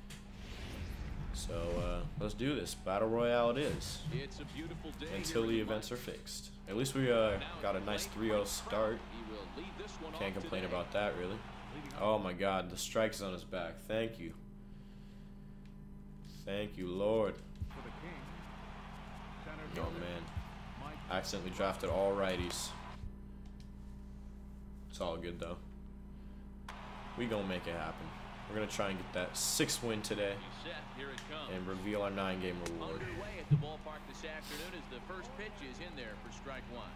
So uh, let's do this. Battle Royale it is. It's a beautiful day until the events are fixed. At least we uh, got a nice three oh start. Can't complain about that, really. Oh my god, the strike zone is back. Thank you. Thank you, Lord. Oh man. Accidentally drafted all righties. It's all good though. We gonna make it happen. We're gonna try and get that sixth win today and reveal our nine game reward. Underway at the ballpark this afternoon as the first pitch is in there for strike one.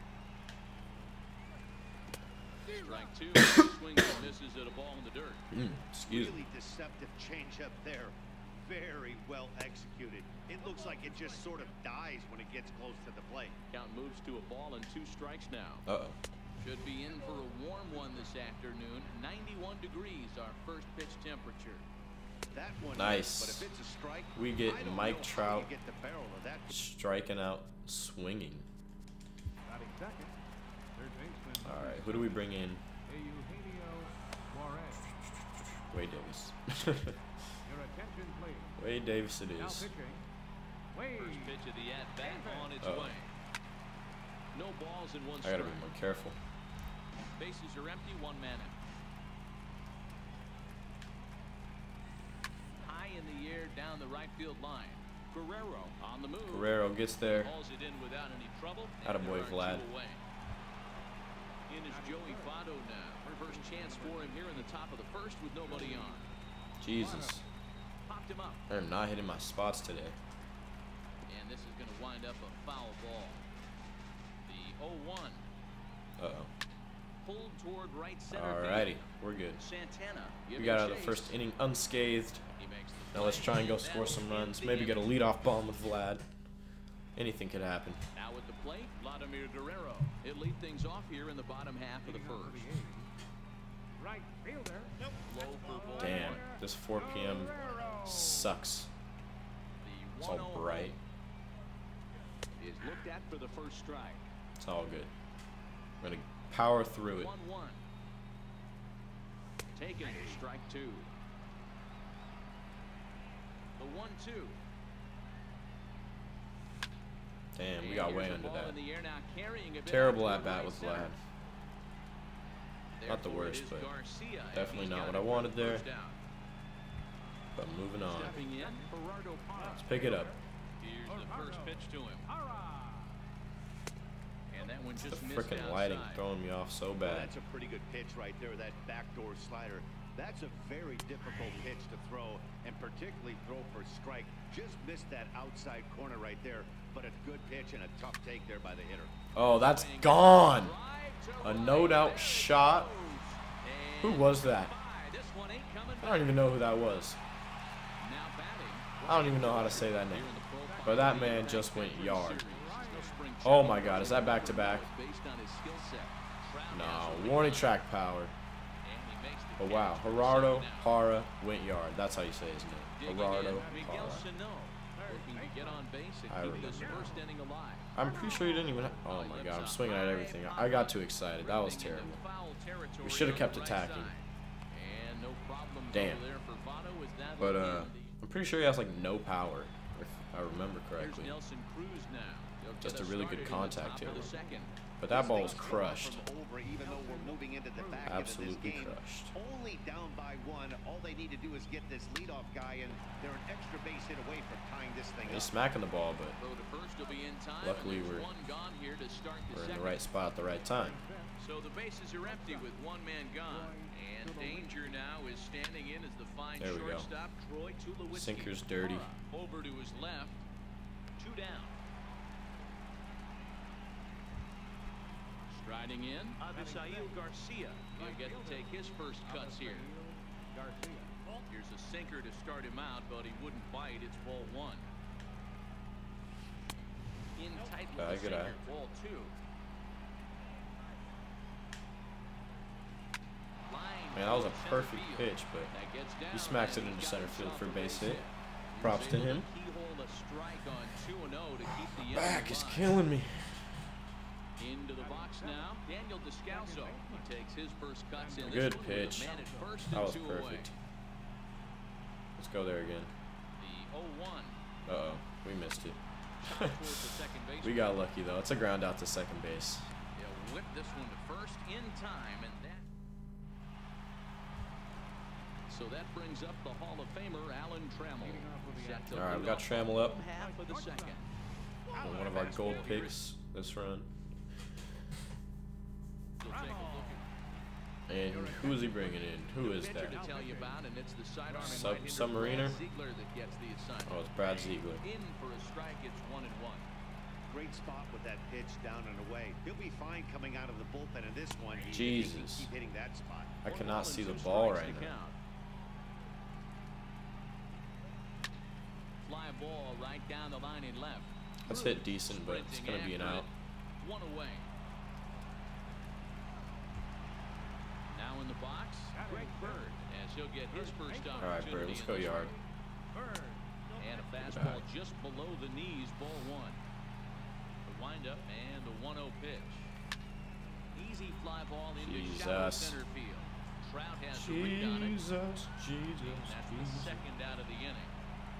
Strike two, swings and misses at a ball in the dirt. Mm, excuse really me. Deceptive changeup there. Very well executed. It looks like it just sort of dies when it gets close to the plate. Count moves to a ball and two strikes now. Uh oh. Should be in for a warm one this afternoon. ninety-one degrees, our first pitch temperature. That one nice. But if it's a strike, we get I don't Mike know Trout how you get the barrel of that. striking out, swinging. Batting second, third baseman. All right, who do we bring in? Eugenio Suarez. Wade Davis. Your attention, please. Wade Davis it Now is. pitching. Wade. First pitch of the at-bat on its Uh-oh. way. No balls in one I gotta strike. be more careful. Bases are empty, one man out. High in the air down the right field line. Guerrero on the move. Guerrero gets there. Hauls it in without any trouble. Attaboy, Vlad. Away. In is Joey Votto now. First chance for him here in the top of the first with nobody on. Jesus. Popped him up. They're not hitting my spots today. And this is going to wind up a foul ball. The oh one. Uh-oh. Pulled toward right center Alrighty, field. we're good. Santana. We got out of the first inning unscathed. He makes the Now let's play. try and go That score will some end runs. the Maybe get a inning. leadoff bomb with Vlad. Anything could happen. Now at the plate, Vladimir Guerrero. He'll lead things off here in the bottom half of the first. Right fielder. Low for ball Damn, one. this four P M sucks. The It's all one oh bright. is looked at for the first strike. It's all good. We're gonna power through it. one one. Taken for strike two. The one two. Damn, we got way Here's a under ball that. in the air now, carrying a bit Terrible out to at bat right with center. Vlad. Not the Therefore, it worst, is but Garcia, and definitely he's not got what it I for wanted the there. first down. But moving on. Stepping in, Gerardo Parra. Let's pick it up. Here's the first pitch to him. And that one The just missed freaking lighting outside. throwing me off so Well, bad. that's a pretty good pitch right there, that backdoor slider. That's a very difficult pitch to throw, and particularly throw for strike. Just missed that outside corner right there, but a good pitch and a tough take there by the hitter. Oh, that's gone. Drive to A right. no-doubt There it shot. goes. Who was that? And this one ain't coming I don't even know who that was. back. Now batting. I don't even know how to say that name. Here in the profile, But that he man back just went for the yard. series. No spring Oh training. my God, is that back to back? Based on his skill set. Trout No, has a warning lead. track power. And he makes the But wow, catch for Gerardo second out. Parra went yard. That's how you say his name. Digging Gerardo in, Miguel Parra. Sano, looking to get on base and I keep this remember. first inning alive. I'm pretty sure he didn't even. Ha oh my God, I'm swinging at everything. I got too excited. That was Drifting into terrible. foul territory We should have on kept the right attacking. side. And no problems Damn. over there for Votto as that But will uh, end the- I'm pretty sure he has like no power, if I remember Here's correctly. Nelson Cruz now. They'll get Just a us really good started in the contact top of hitter. the second. But that This ball was thing's far crushed. from over, even though we're moving into the back end of Absolutely this game. crushed. Only down by one. All they need to do is get this leadoff guy, and they're an extra base hit away from tying this thing He's up. smacking the ball, but Throw to first will be in time. Luckily, and there's we're- one gone here to start the we're in second. the right spot at the right time. So the bases are empty with one man gone. And danger now is standing in as the fine There we go. shortstop Troy Tulowitzki. Sinker's dirty. Over to his left. Two down. Striding in, Abisail Garcia. He'll get to take his first cuts here. Here's a sinker to start him out, but he wouldn't bite. It's ball one. In tight with Eye, the good sinker. eye. Ball two. Line Man, that was a toward center perfect field. pitch, but That gets he down, smacks it and into he's center got field for a himself base hit. He's Props to able him. keyhole a strike on two and oh to keep the Back inning is alive. killing me. Into the box now, Daniel Descalso. He takes his first cuts in. Good this one with a pitch. man at first That and was two away. perfect. Let's go there again. The oh one. Uh oh, we missed it. Shot towards the second base. We got lucky though. It's a ground out to second base. They'll whip this one to first in time, and that. So that brings up the Hall of Famer Alan Trammell. Set to All right, we lead got off Trammell the up. half of the second. One of our gold picks this run. We'll take a look at And who is he bringing in? Who is pitcher that? to tell you about, and it's the sidearming Sub- right-hander Submariner? Brad Ziegler that gets the assignment. Oh, it's Brad Ziegler. In for a strike, it's one and one. Great spot with that pitch down and away. He'll be fine coming out of the bullpen in this one. He- Jesus. He can keep hitting that spot. I One cannot ball and see the two ball strikes right to now. count. Fly ball right down the line in left. That's hit decent, but it's Sprinting gonna be an after out. it. One away. Now in the box, Greg Bird, as he'll get his first opportunity. All right, Bird, let's in go this yard. one. And a fastball just below the knees, ball one. The windup and the one oh pitch. Easy fly ball into shallow Jesus. center field. Trout has the read on it. Jesus, Jesus, That's the Jesus. second out of the inning.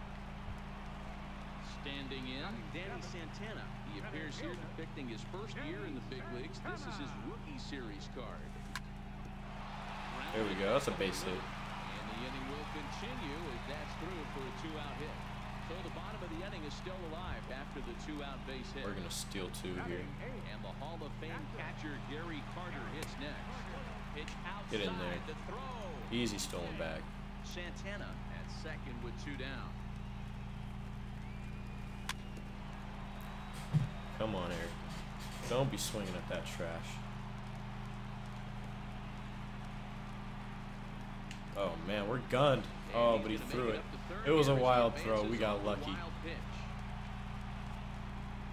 Standing in, Danny Santana. He appears here depicting his first year in the big leagues. This is his rookie series card. There we go. That's a base hit. And the inning will continue as that's through for a two-out hit. So the bottom of the inning is still alive after the two-out base hit. We're gonna steal two here. And the Hall of Fame catcher Gary Carter hits next. Pitch outside Get in there. the throw. Easy stolen bag. Santana at second with two down. Come on, Eric. Don't be swinging at that trash. Oh man, we're gunned. Oh, but he threw it. It was a wild throw. We got lucky.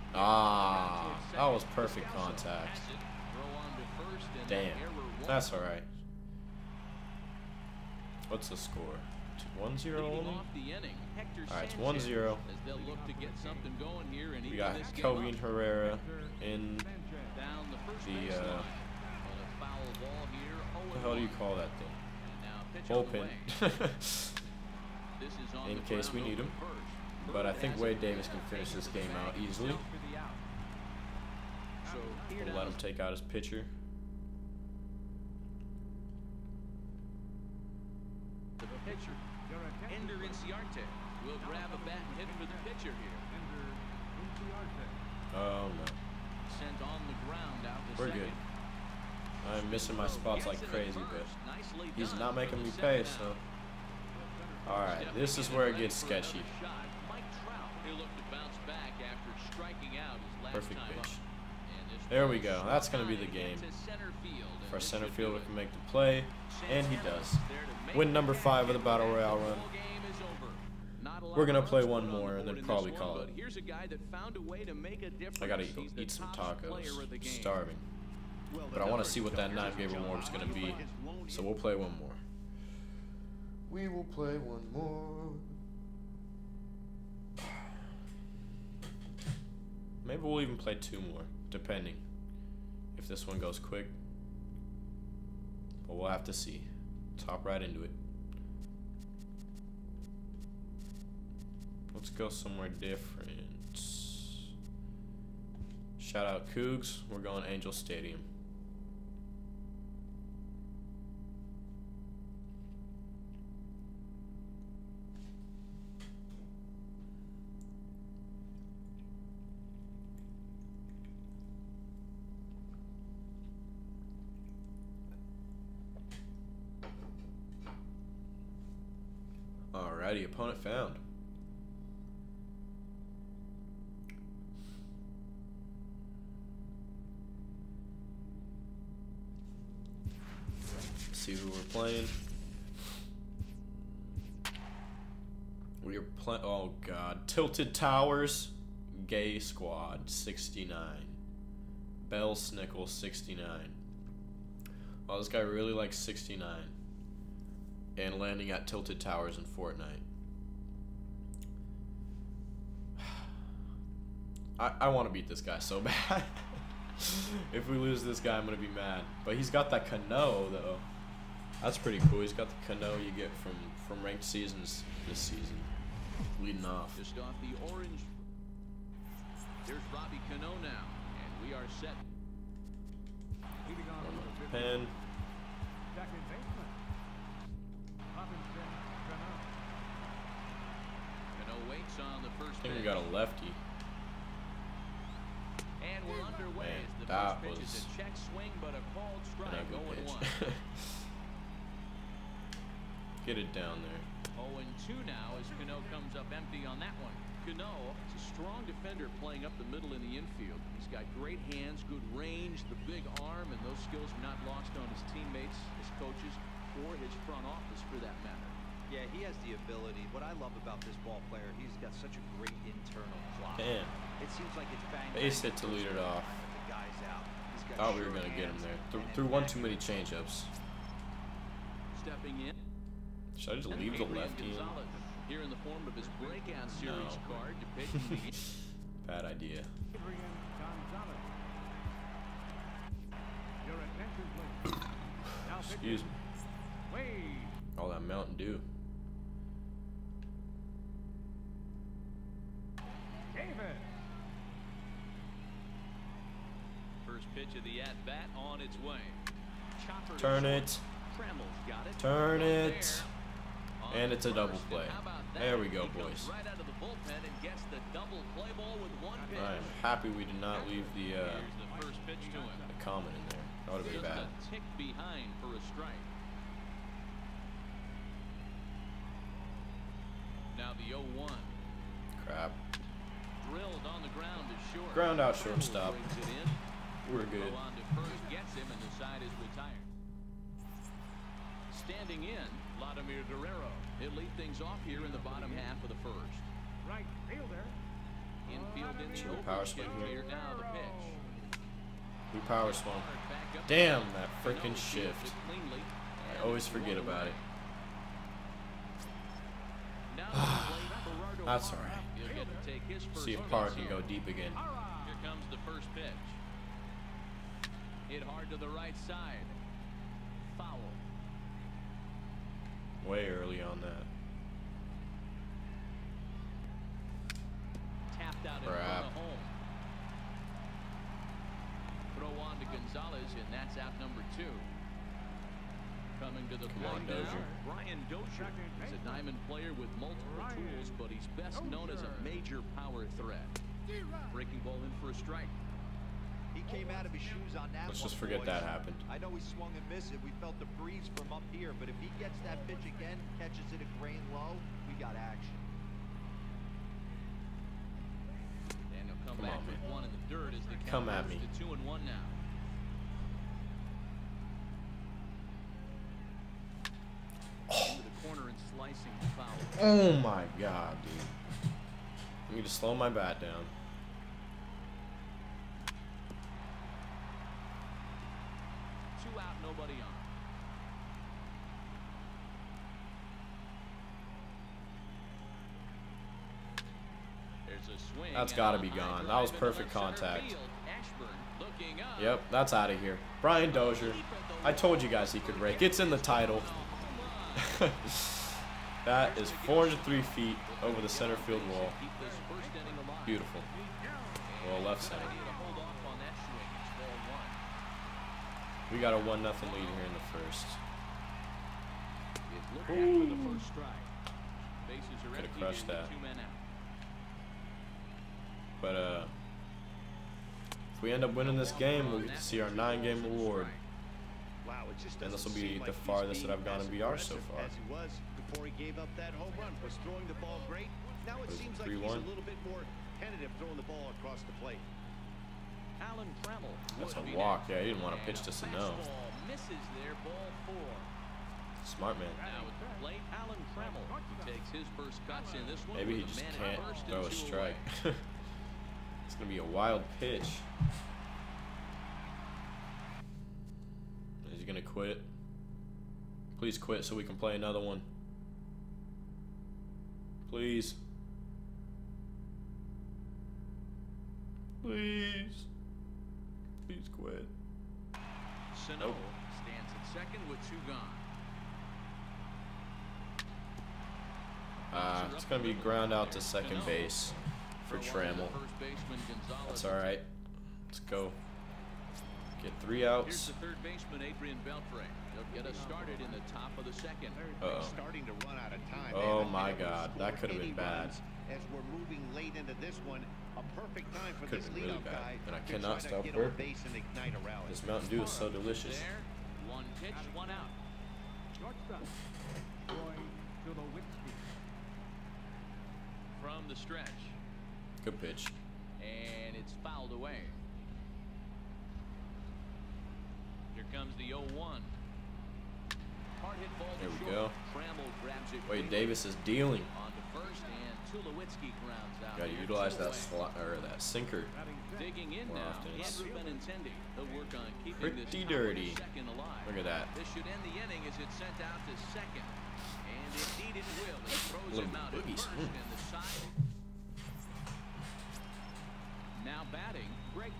Ah, that was perfect contact. Damn, that's all right. What's the score? one zero only? Alright, it's one zero. We got Kelvin Herrera in the, uh, what the hell do you call that thing? Bullpen. In case we need him. But I think Wade Davis can finish this game out easily. We'll let him take out his pitcher. The pitcher, Ender Inciarte, will grab a bat and hit for the pitcher here. Oh no. Sent on the ground out to We're second. good. I'm missing my spots like crazy, but he's not making me pay, so. Alright, this is where it gets sketchy. Perfect pitch. There we go. That's going to be the game. For center fielder can make the play, and he does. Win number five of the Battle Royale run. We're going to play one more and then probably call it. I got to eat some tacos. I'm starving. But I want to see what that nine game reward is going to be. So we'll play one more. We will play one more. Maybe we'll even play two more, depending if this one goes quick. But we'll have to see. Top right into it. Let's go somewhere different. Shout out Cougs. We're going Angel Stadium. Alrighty, opponent found. Let's see who we're playing. We're playing. Oh God, Tilted Towers, Gay Squad sixty-nine, Bell Snickle sixty-nine. Oh, this guy really likes sixty-nine. And landing at Tilted Towers in Fortnite. I, I want to beat this guy so bad. If we lose this guy, I'm going to be mad. But he's got that Cano, though. That's pretty cool. He's got the Cano you get from, from ranked seasons this season. Leading off. Just off the orange. Here's Robbie Cano now. And we are set. Pen. Second baseman. Robinson Cano. Cano waits on the first I think we pitch. got a lefty. And we're underway. Man, As the that first pitch is was a check swing, but a called an strike. ugly oh and one. pitch. Get it down there. oh and two now as Cano comes up empty on that one. Cano is a strong defender playing up the middle in the infield. He's got great hands, good range, the big arm, and those skills are not lost on his teammates, his coaches, or his front office for that matter. Yeah, he has the ability. What I love about this ball player, he's got such a great internal clock. Damn. It seems like it's bang. Base bang, hit to lead it off. the guy's out. He's got Thought we were sure gonna get him hands there. Th and threw one too impact. many changeups. Stepping in. Should I just leave the lefty in? Here in the form of his breakout series No. card depicting the Bad idea. Adrian Gonzalez. Your attention, please. Now Excuse me. Wade. All that Mountain Dew. Davis. first pitch of the at-bat on its way. Chopper to Turn short. it. Trammell's got it. Turn Right it. there. On And it's a double first, play. and how about that? There we go, He goes boys. right out of the bullpen and gets the double play ball with one pitch. I am happy we did not leave the, uh, Here's the first pitch to him. the comment in there. That would have been Just bad. a tick behind for a strike. Now the oh one. Crap. Drilled on the ground to short. Ground out Trammell shortstop. brings it in. We're good. Throw on to first gets him, and the side is retired. Standing in, Vladimir Guerrero. He'll lead things off here in the bottom half of the first. Right fielder. Infield in the Should we open power shift swing here? here now the pitch. We power swung. Back up Damn, the that field. freaking Cano fields shift. it cleanly. I always forget about it. Now to the plate, Gerardo That's Parra. alright. He'll get to take his first See if pitch Parra can here. go deep again. Here comes the first pitch. Hit hard to the right side. Foul. Way early on that. Tapped out in Crap. front of home. Throw on to Gonzalez, and that's out number two. Coming to the Come plate on, now, Dozier. Brian Dozier is a diamond player with multiple tools, but he's best known as a major power threat. Breaking ball in for a strike. He came out of his shoes on that Let's one, just forget boys. that happened. I know he swung and missed it. We felt the breeze from up here, but if he gets that pitch again, catches it a grain low, we got action. And he'll come Come back on, with man. one in the dirt as the Come count at moves me. to two and one now. Into the corner and slicing the foul. Oh my god, dude. I need to slow my bat down. Two out, nobody on. There's a swing. That's and gotta a be high gone. That drive was into perfect left center contact. field. Ashburn looking up. Yep, that's out of here. Brian Dozier. I told you guys he could rake. It's in the title. That is four hundred three feet over the center field wall. Keep this first inning alive. Beautiful. Well, left center. Idea to hold off on that swing. It's ball one. We got a one nothing lead here in the first. It looked after the first strike. Bases are Coulda empty crushed with that. two men out. But uh, if we end up winning this game, we'll get to see our nine game reward. Wow, it just And this doesn't will be seem the like he's farthest that being I've gone as in B R so aggressive far. As he was before he gave up that home run. Was throwing the ball great. Now it Was it seems like three he's one? a little bit more tentative throwing the ball across the plate. Alan Trammell. That's would a be walk. next. Yeah, he didn't want to And pitch to a Sano. fastball misses there, ball four. Smart man. Now at the plate, Alan Trammell. He takes his first cuts in this one. Maybe he with a just man at can't first and throw a two strike. away. It's gonna be a wild pitch. Is he gonna quit? Please quit so we can play another one. Please. Please. Please quit. Sano Nope. stands at second with two gone. Uh, it's gonna be ground out to second base for Trammell. That's alright. Let's go. Get three Here's outs. the third baseman, Adrian Beltre. He'll get us started in the top of the second. Uh-oh. Starting to run out of time. Oh man. my Unable to God, that score could have any been bad. runs As we're moving late into this one, a perfect time for Could this have been really leadoff bad, guy and I to cannot try to stop get on burping. base and ignite a rally. This Mountain Dew is so delicious. There, one pitch, one out. Shortstop. Troy Tulowitzki. From the stretch, Good pitch. and it's fouled away. Here comes the oh one. Hard hit ball to There we short. go. Trammell grabs it. Wade quickly Davis is dealing. on to first, and Tulowitzki grounds out. Gotta here, utilize two that away. sli or that sinker. Batting sixth. Digging in more now, often. It's Andrew Benintendi. He'll work on keeping pretty this top dirty. of the second alive. Look at that. This should end the inning as it's sent out to second. And indeed it will. It throws Little him out at boogies. first Mm. in the side. Now batting, Greg.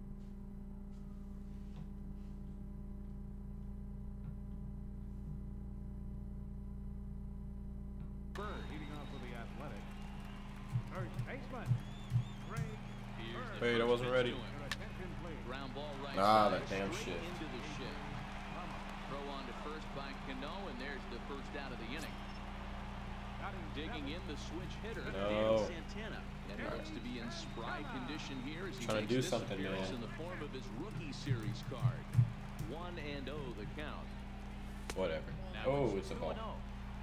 Bird. Leading off for the Athletic. First baseman. Greg Here's the Wait, I first wasn't pitch ready. to him. Your attention, please. Ground ball right Ah, side, that damn straight shit. into the shift. Throw on to first by Cano, and there's the first out of the inning. Batting Digging in the switch hitter, No. Dan Santana. And he looks to be in spry condition here as he Trying to makes do this something, appearance man. in the form of his rookie series card. One and oh the count. Whatever. Now Oh, it's a two ball. and oh.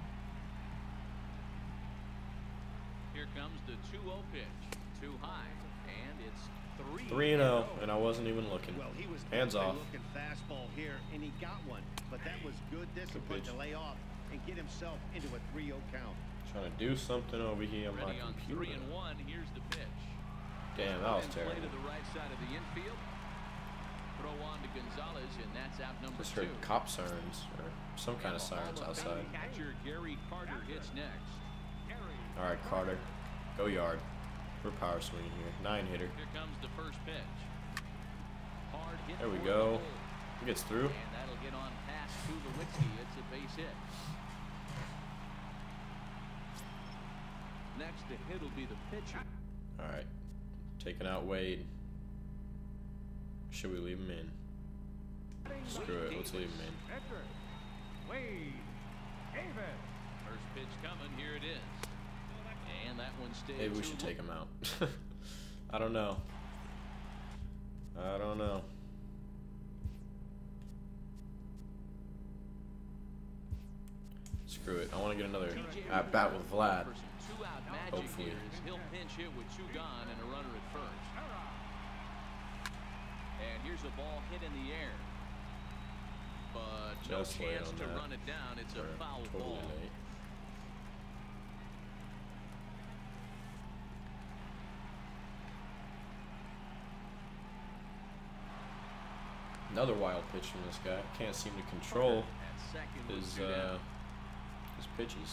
Here comes the two oh pitch. Too high, and it's three. Three and zero, and I wasn't even looking. Well, he was Hands off. looking fastball here, and he got one. But that was good discipline pitch. to lay off and get himself into a three oh count. Trying to do something over here on my Ready on computer. three and one. Here's the pitch. Damn, that was And terrible. play to the right side of the infield. Throw on to Gonzalez, and that's out number Just two. heard cop sirens or some kind of sirens outside. Catcher Gary Carter hits next. All right, Carter, go yard. We're power swinging here. Nine hitter. Here comes the first pitch. Hard hit. There we toward go. the hole. He gets through. And that'll get on past Tulowitzki. It's a base hit. Next to hit will be the pitcher. All right, taking out Wade. Should we leave him in? Screw it. Let's leave him in. Enter. Wade Davis. First pitch coming. Here it is. And that one stays. Maybe we should take him out. I don't know. I don't know. Screw it. I want to get another at bat with Vlad. For some two-out magic Hopefully. here as he'll pinch hit with two gone and a runner at first. And here's a ball hit in the air. But no Just late chance on to that. run it down. It's a Or foul totally ball. late. Another wild pitch from this guy. Can't seem to control At second with his two uh, down. his pitches.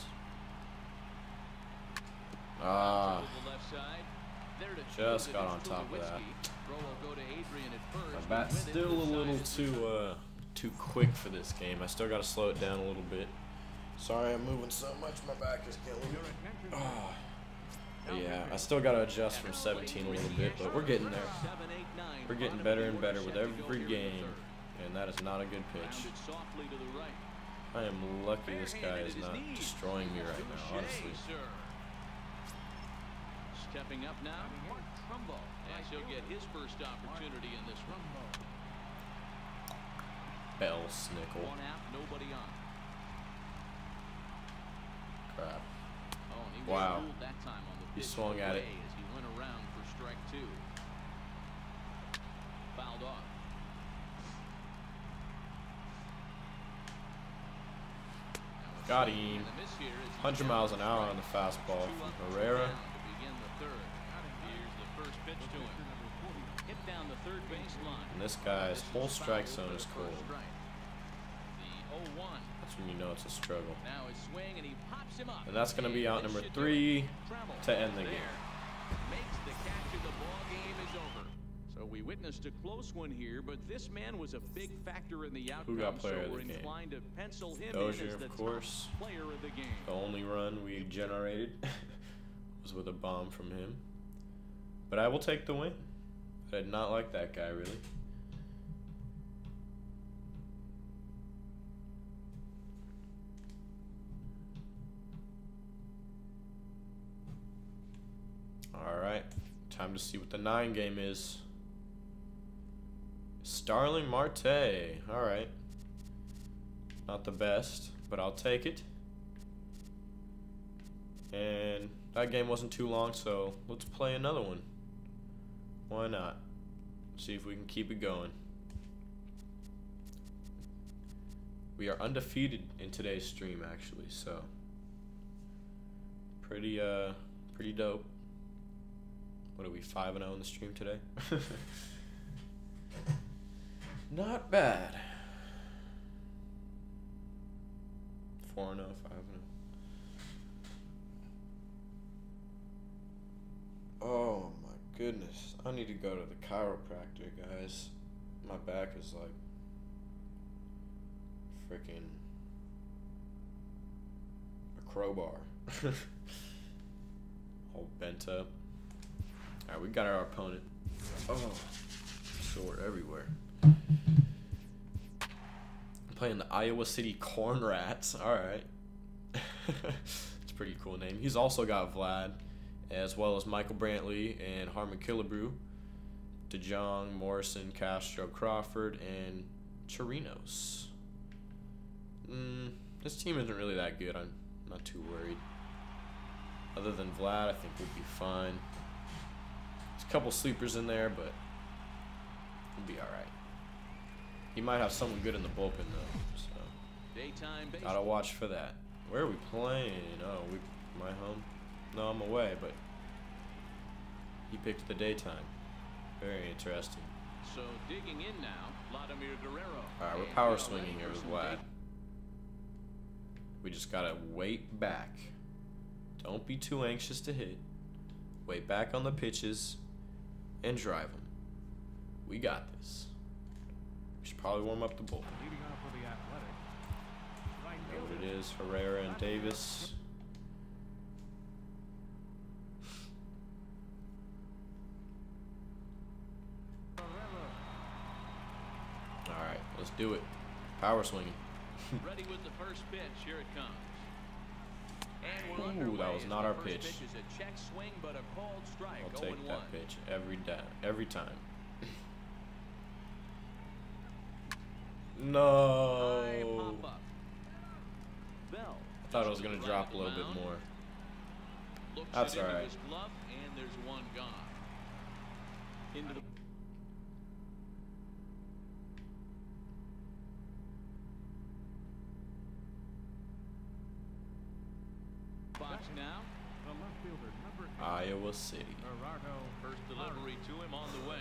Ah, To the left side. There to just shoot got it on is top of that. Tulowitzki. Throw will go to Adrian at first. my but bat's with it, still a the little size too uh too quick for this game. I still got to slow it down a little bit. Sorry, I'm moving so much. My back is killing me. Ah. But yeah, I still got to adjust from seventeen a little bit, but we're getting there. seven, eight, nine. We're getting better and better with every game, and that is not a good pitch. Rounded softly to the right. I am lucky this guy is not destroying me right now, honestly. Stepping up now, Mark Trumbo. As he'll get his first opportunity in this one. Bell Snickle. One out, nobody on. Crap. Oh, and he was Wow. ruled that time on the He pitch swung at it. away as he went around for strike two. Fouled off. Now a Got swing him. and a miss here as he one hundred miles an hour on the Two fastball up, from two Herrera. down to begin the third. Here's the first pitch to him. Hit down the third baseline. And this guy's whole strike zone is cold. The oh one. That's when you know it's a struggle. Now his swing and he pops him up. And that's going to be out number This should do three it. Travel to end the there. game. Makes the catch and the ball game is over. So we witnessed a close one here, but this man was a big factor in the outcome. Who got player so of the we're game? inclined to pencil him Dozier, in as of the course. top player of the game. The only run we generated was with a bomb from him. But I will take the win. I did not like that guy, really. Alright, time to see what the nine game is. Starling Marte. Alright. Not the best, but I'll take it. And that game wasn't too long, so let's play another one. Why not? See if we can keep it going. We are undefeated in today's stream, actually, so pretty uh pretty dope. What are we, five and oh in the stream today? Not bad. four and oh, five and oh. Oh my goodness. I need to go to the chiropractor, guys. My back is like freaking a crowbar. All bent up. Alright, we got our opponent. Oh, sore everywhere. Playing the Iowa City Corn Rats. Alright. It's a pretty cool name. He's also got Vlad, as well as Michael Brantley and Harmon Killebrew, DeJong, Morrison, Castro, Crawford, and Chirinos. Mm, this team isn't really that good. I'm not too worried. Other than Vlad, I think we'll be fine. There's a couple sleepers in there, but we'll be alright. He might have someone good in the bullpen, though, so Daytime baseball. gotta watch for that. Where are we playing? Oh, we, am I home? No, I'm away, but He picked the daytime. Very interesting. So digging in now, Vladimir Guerrero. All right, we're And power we are swinging ready here for with some Vlad. dig. We just gotta wait back. Don't be too anxious to hit. Wait back on the pitches and drive them. We got this. We should probably warm up the bull. Leading off for the Athletics. Right You know what fielder. it is, Herrera and Davis. Alright, let's do it. Power swinging. Ready with the first pitch. Here it comes. And we're Ooh, underway that was as not the our first pitch. pitch is a check swing, but a called strike. I'll oh take and that one. pitch every da every time. High No. pop up. Bell. I thought it was just to gonna the drop right a of little the bit mound. more. Looks That's it into alright. his glove, and there's one gone. Into the box now. The left fielder, number eight, Iowa City. Gerardo. First delivery to him on the way.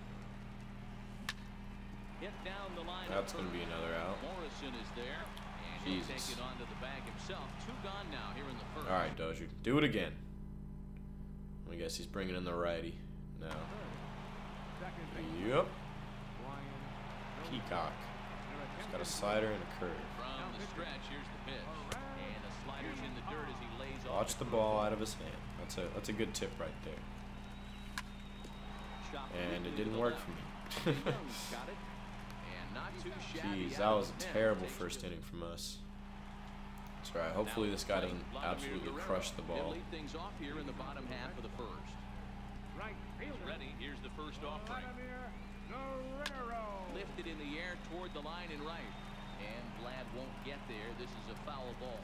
Hit down the line. That's of gonna be first. another out. Morrison is there, and he'll take Jesus. it onto the bag himself. Two gone now here in the first. All right, Dozier, do it again. I guess he's bringing in the righty now. Second base, Yep. Brian. Peacock. They're He's got a attempting- slider and a curve. From the stretch, here's the pitch, and the slider's in the dirt as he lays off. Watch the ball out of his hand. That's a that's a good tip right there. Shot And quickly it to didn't the work left. for me. Young's got it, and not too shabby Jeez, out that of was a the pen. terrible Takes first the- inning from us. That's right. Hopefully Now this guy playing doesn't Vladimir absolutely Guerrero. crush the He'll ball. lead things off here in the bottom half of the first. Right fielder. Ready, here's the first offering. Vladimir Guerrero. Lifted in the air toward the line and right. And Vlad won't get there. This is a foul ball.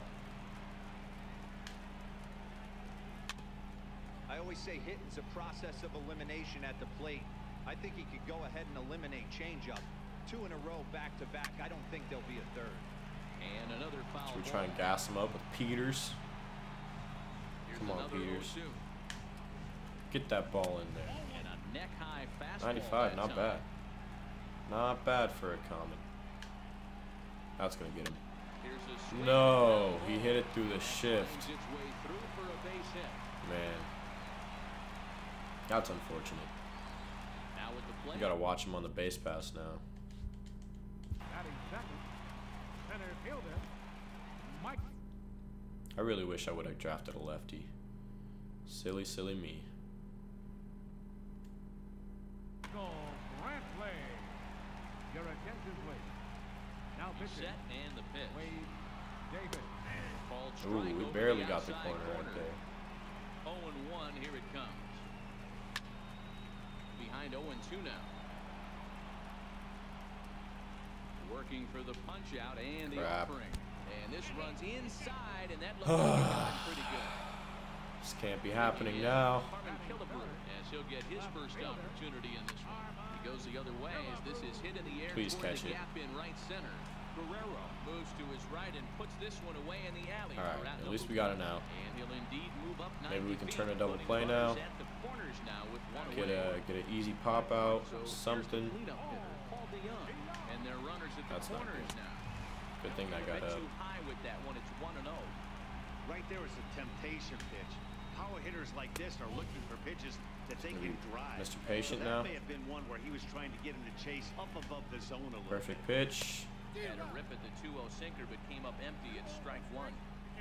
I always say hitting's a process of elimination at the plate. I think he could go ahead and eliminate changeup. Two in a row back to back. I don't think there'll be a third. And another foul Should we ball. try and gas him up with Peters? Here's Come on, another Peters. oh two. Get that ball in there. And a neck-high fastball. ninety-five, that not time. bad. Not bad for a common. That's gonna get him. Here's a swing. No, he hit it through the And shift. finds its way through for a base hit. Man, that's unfortunate. Now with the play. You gotta watch him on the base pass now. Batting second. Center fielder. Mike. I really wish I would have drafted a lefty. Silly, silly me. Brantley. Your attention, please. Now He's pitching. set and the pitch. Wade Davis. Called Ooh, strike we over barely the got the outside corner right there. oh and one, here it comes. Behind oh and two now. Working for the punch out and the Crap. offering. And this runs inside, and that looks like it got pretty good. This can't be happening Yeah, now. Harmon Killebrew, as he'll get his first opportunity in this one. He goes the other way as this is hit in the air Please toward catch the it. gap in right center. Guerrero moves to his right and puts this one away in the alley. All right, for out at least number we got one. it now. And he'll indeed move up Maybe we ninety can feet, turn a double putting play now. runners at the corners now with one Get away. a get an easy pop out, So here's the something. cleanup hitter, Paul DeYoung, and their runners at the That's not corners good. now. Good thing that A got bit up. too high with that one. It's one and oh. Right there is a temptation pitch. Power hitters like this are looking for pitches that they Maybe can drive. Mister Patient so that now. may have been one where he was trying to get him to chase up above the zone a little Perfect bit. pitch. Had a rip at the two oh sinker, but came up empty at strike one.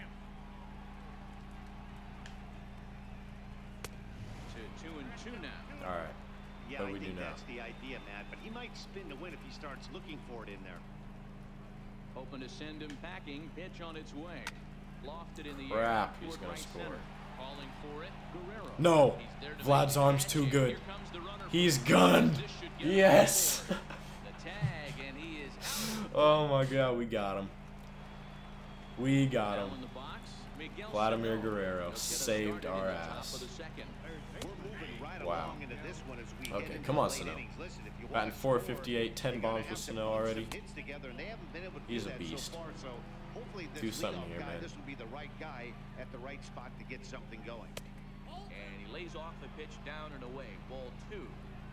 To two and two now. All right. Yeah, What do I we do think now? that's the idea, Matt. But he might spin to win if he starts looking for it in there. Hoping to send him packing. Pitch on its way. Lofted in the Crap, air. he's toward gonna right score. center. Calling for it. Guerrero. No, He's there to Vlad's make the arm's catch, too and good. here comes the runner He's for gunned. This should get him Yes. on board. The tag, and he is out. Oh my God, we got him. We got Now him. in the box, Miguel Vladimir Sano. Guerrero He'll get us saved started in our the top ass. of the second. We're moving right Wow. along into this one as we Okay, head into come the on, late Sano. innings. Listen, if you Batting wanna four score, fifty-eight, ten you gotta bombs have with to Sano put some already. hits together, and they haven't been able to He's do a that beast. so far. So hopefully this Do something leadoff here, guy, man. this will be the right guy at the right spot to get something going. And he lays off the pitch down and away. Ball two.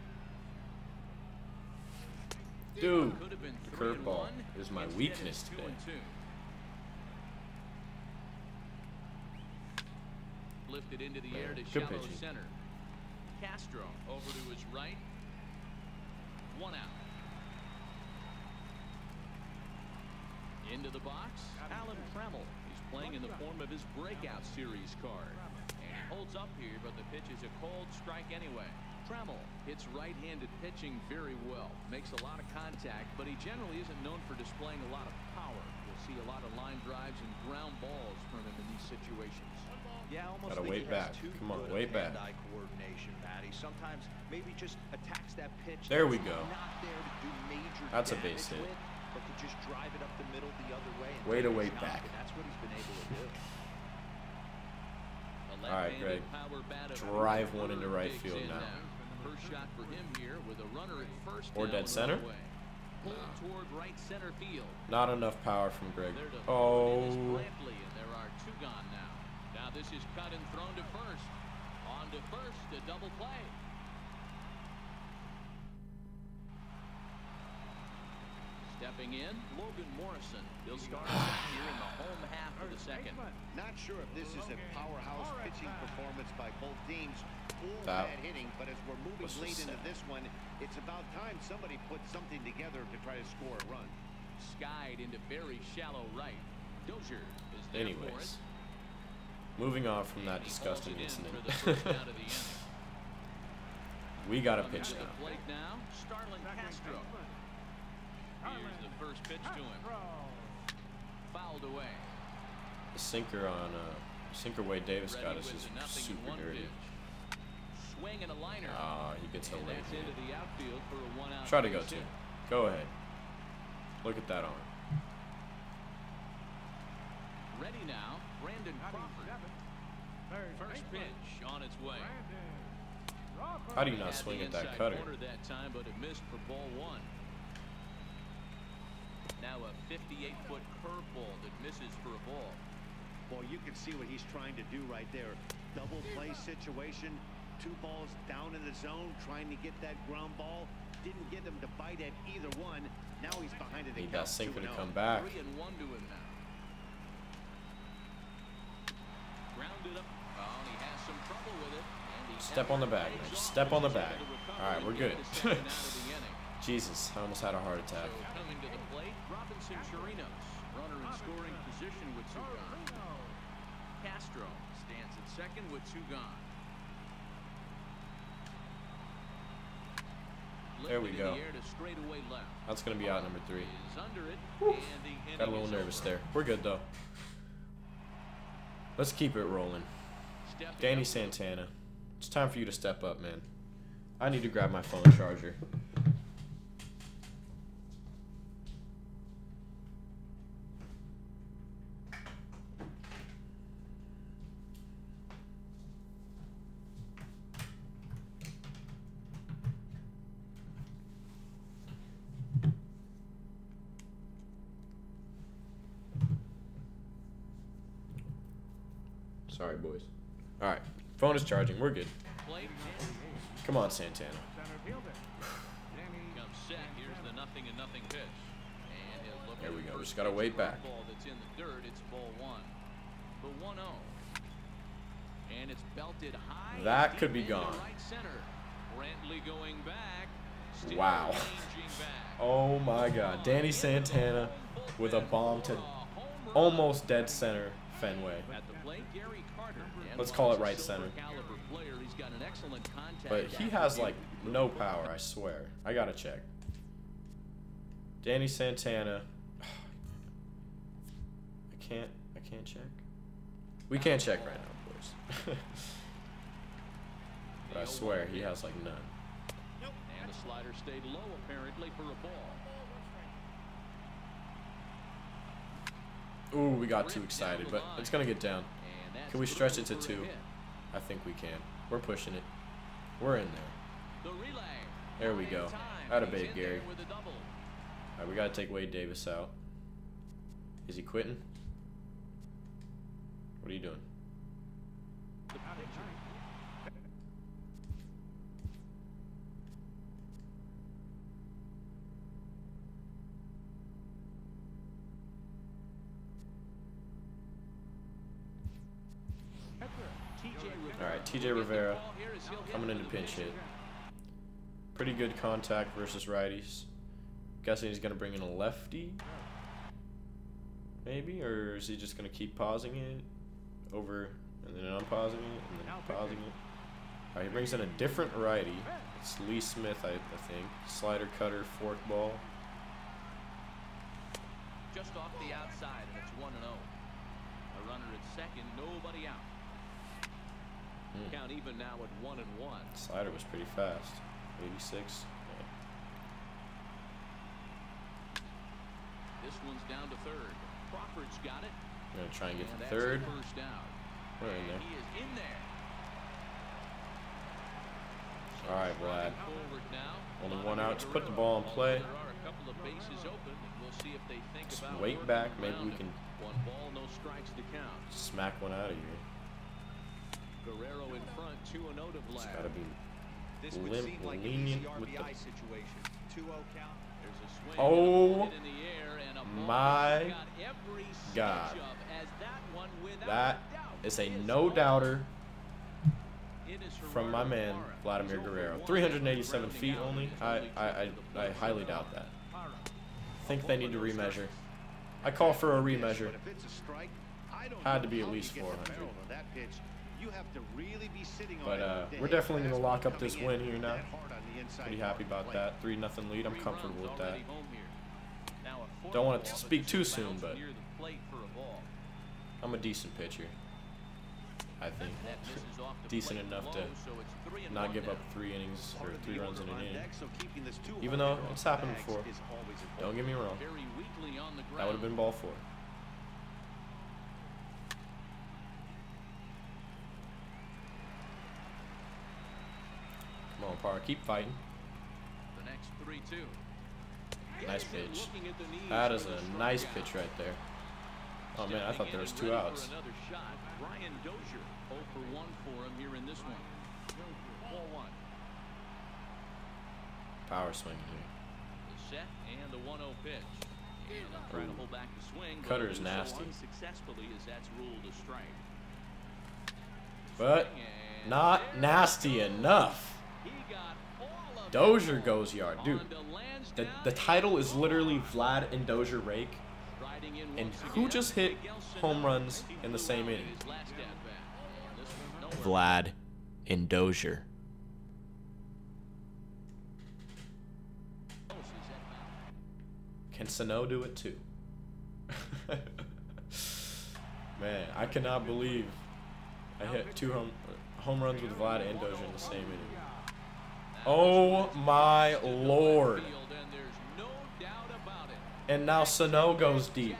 Dude, Could have been the three and curveball one. is my Instead, weakness it's two today. and two. Lifted into the air to Good shallow pitching. center. Castro over to his right. One out. Into the box, Alan Trammell. He's playing in the form of his breakout series card. And he holds up here, but the pitch is a cold strike anyway. Trammell hits right-handed pitching very well. Makes a lot of contact, but he generally isn't known for displaying a lot of power. You'll see a lot of line drives and ground balls from him in these situations. Yeah, I almost Gotta think wait he has back. too Come on, good of wait back. hand-eye coordination, Matty. Sometimes maybe just attacks that pitch. There we that's go. Not there to do major That's a damage base hit. with, but to just drive it up the middle the other way. And Way to take a wait shot, back. and that's what he's been able to do. A All right, Greg. left-handed power bat of Drive one Bird into right digs field in now. First shot for him here with a runner at first Or now dead and center? run away. Pulled toward right center field. Not enough power from Greg. There to Oh. third is Brantley, and there are two gone now. Now this is cut and thrown to first. On to first, a double play. Stepping in, Logan Morrison. He'll start us out here in the home half of the second. Not sure if this is a powerhouse pitching performance by both teams or That bad hitting, but as we're moving was late just into sad. this one, it's about time somebody put something together to try to score a run. Skied into very shallow right. Dozier is there for it. Anyways, moving on from that And he disgusting hauls it in incident. for the first out of the inning. We got a Coming pitch to the now. plate now, Starlin Castro. Here's the first pitch to him. Fouled away. The sinker on uh, sinker Wade Davis got Ready us with is the nothing in super one dirty. pitch. Swing and a liner. Ah, he gets a And late that's hit. into the outfield for a one out. Try to go base two. hit. Go ahead. Look at that arm. Ready now, Brandon Crawford. First pitch on its way. How do you He not had swing the at that inside cutter? corner that time, but it missed for ball one. Now a fifty-eight foot curveball that misses for a ball. Boy, you can see what he's trying to do right there. Double play situation, two balls down in the zone, trying to get that ground ball. Didn't get him to bite at either one. Now he's behind it. Need that sinker to come back. Three and one to him now. Grounded up. Oh, and he has some trouble with it. And he Step on the bag, man. Step on the bag. All right, we're good. Second out of the inning. Jesus, I almost had a heart attack. So coming to the plate, Robinson Chirinos, runner in scoring position with two gone. Castro stands at second with two gone. There we Lifted in go. the air to straightaway left. That's gonna be out number three. Is under it, and the inning Got a little is nervous over. there. We're good though. Let's keep it rolling. Stepping Danny up- Santana, it's time for you to step up, man. I need to grab my phone charger. Sorry, boys. All right, phone is charging. We're good. Plate. Come on, Santana. Comes set. Here's the nothing and nothing pitch. And he'll look There at we the go. first Just gotta pitch wait back. curveball that's in the dirt. It's ball one. The one oh. And it's belted high. That deep could be into gone. Right center. Brantley going back. Still Wow. ranging back. Oh my God, Danny Santana with a bomb to almost dead center Fenway. At the plate, Gary Carter. And Let's while call it he's a right silver center. caliber player, he's got an excellent contact But he has like no power, I swear. I gotta check. Danny Santana. I can't. I can't check. We can't check right now, boys. But I swear he has like none. And the slider stayed low apparently for a ball. Ooh, we got too excited, but it's gonna get down. And that's Can we stretch it to through for a two? hit. I think we can. We're pushing it. We're in there. The relay. There we Right go. in time. Atta He's babe, in Gary. there with a double. All right, we gotta take Wade Davis out. Is he quitting? What are you doing? The pitcher. Alright, T J Rivera coming in to pinch hit. Pretty good contact versus righties. Guessing he's going to bring in a lefty. Maybe? Or is he just going to keep pausing it over and then unpausing it and then pausing it? Alright, he brings in a different righty. It's Lee Smith, I, I think. Slider, cutter, fork ball. Just off the outside, and it's one and oh. A runner at second, nobody out. Mm. Count even now at one and one. Slider was pretty fast. eighty-six. Yeah. This one's down to third. Crawford's got it. I'm gonna try and get And the that's third. the first down. We're in there. He is in there. All right, Vlad. Forward now. Only one out. Just put the ball in play. There are a couple of bases open, and we'll see if they think Just about wait working back. Maybe around we can it. One ball, no strikes to count. smack one out of here. Guerrero in front, two and oh to Just Vlad. gotta be This would lim seem like an lenient easy with R B I the. situation. two oh count. There's a swing Oh, and a hit in the air, and a ball my he's got every sketch God. of, as that one, without That a doubt, is a is no home. doubter It is from my Gerardo man Ibarra. Vladimir He's over Guerrero. one three hundred eighty-seven rounding feet out only. his I only I two to I, the I plate. highly doubt that. Think they need to remeasure. I call for a remeasure. But if it's a strike, I don't Had know to be at how you least get the four hundred. barrel of that pitch. You have to really be sitting on But it all uh, day. we're definitely gonna Fastball lock up this coming in win here now. that hard on the inside Pretty part happy of the about plate. that. Three nothing lead. I'm Three comfortable runs with that. already home here. Now a fourth Don't want it to ball, speak but too just soon, bounced but near the plate for a ball. I'm a decent pitcher. I think. That misses off the Decent plate enough low, to so it's three and not one give now. up three innings or Part of three the runs in order an on inning. deck, so keeping this two Even though hundred it's happened bags before. is always important. Don't get me wrong. Very weakly on the ground. That would have been ball four. Come on, Parr. Keep fighting. The next three two. Nice Gibson pitch. looking at the knees That for is the a nice strikeout. pitch right there. Oh man, I Stepping thought in there was and two ready for outs. another shot. Brian Dozier, oh for one for him here in this one. Ball one. Power swing here. The set and the one oh pitch. And they'll try to hold back the swing. but Cutter's do so nasty. unsuccessfully as that's ruled a strike. But Swing and not there nasty it goes. enough. He got all of Dozier it. goes yard. Dude, On to the, Lansdowne the title and is literally gone. Vlad and Dozier rake. Riding in And once who again, just hit Miguel home Sano. runs He in the flew same out in inning? his last at-bat. And this one's nowhere. Vlad and Dozier. Close is at bat. Can Sano do it too? Man, I cannot believe I hit two home home runs with Vlad and Dozier in the same inning. Oh my lord. Field, and there's no doubt about it. And now Sano goes deep.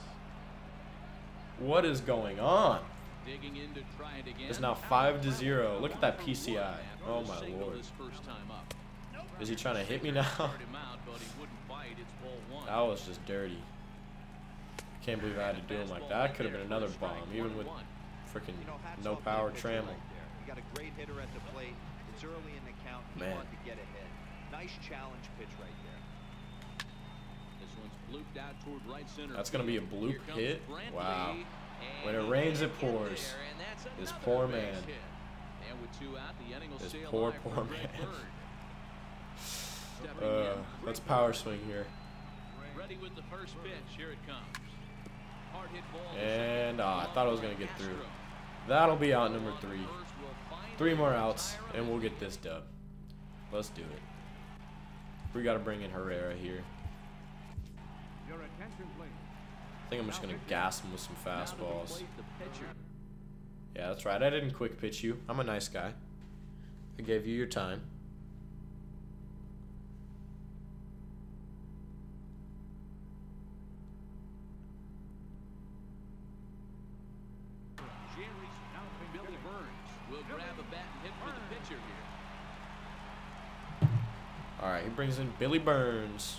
What is going on? Digging in to try it again. It's now five to zero. Look at that P C I. After Oh the my single lord. his first time up. Is he trying to hit me now? Started him out, but he wouldn't bite. It's ball one. That was just dirty. Can't believe I had to do him like that. That could have been another bomb, even with freaking You know, hats no off to power the pitcher Trammell. right there. You got a great hitter at the plate. It's early in the count. He Man. wanted to get ahead. Nice challenge pitch right there. This one's blooped out toward right center. That's gonna be a bloop Here comes hit? Brantley, Wow. and When it he rains, can't it get pours. there, and that's This another poor base man. hit. And with two out, the inning will This stay poor, alive for poor Greg man. Bird. Stepping Uh, in, let's Greg power Bird. swing here. Ready with the first pitch. Here it comes. Hard hit ball. to And second. uh, I thought I was gonna get Castro. through. That'll be out number On three. first will find Three him, more retire outs, him, and we'll get this dub. Let's do it. We gotta bring in Herrera here. Your attention, please. I think I'm just gonna gas him with some Now to fastballs. replace the pitcher. Yeah, that's right. I didn't quick pitch you. I'm a nice guy. I gave you your time. Jerry's Billy Burns will grab a bat and hit for the pitcher here. All right, he brings in Billy Burns.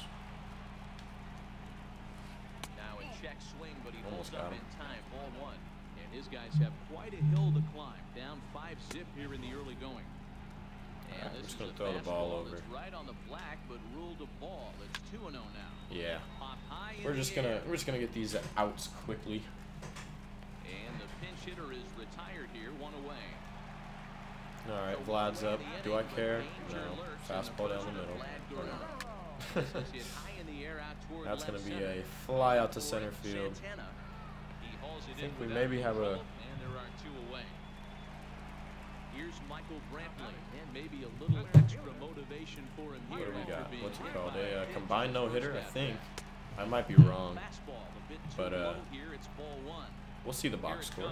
Now a check swing, but he Almost holds up got him. in time. Ball one. And his guys have quite a hill to climb. Down five zip here in the early going. And Alright, I'm this just is gonna a throw the ball fastball over. that's right on the black, but ruled a ball. It's two and oh now. Yeah. Pop high in We're the just gonna air. we're just gonna get these outs quickly. And the pinch hitter is retired here, one away. All right, Vlad's up. Do I care? No. Fastball down the middle. Or not. That's going to be a fly out to center field. I think we maybe have a... Here's Michael Brantley, and maybe a little extra motivation for him here. What do we got? What's it called? A uh, combined no-hitter, I think. I might be wrong. But uh, we'll see the box score.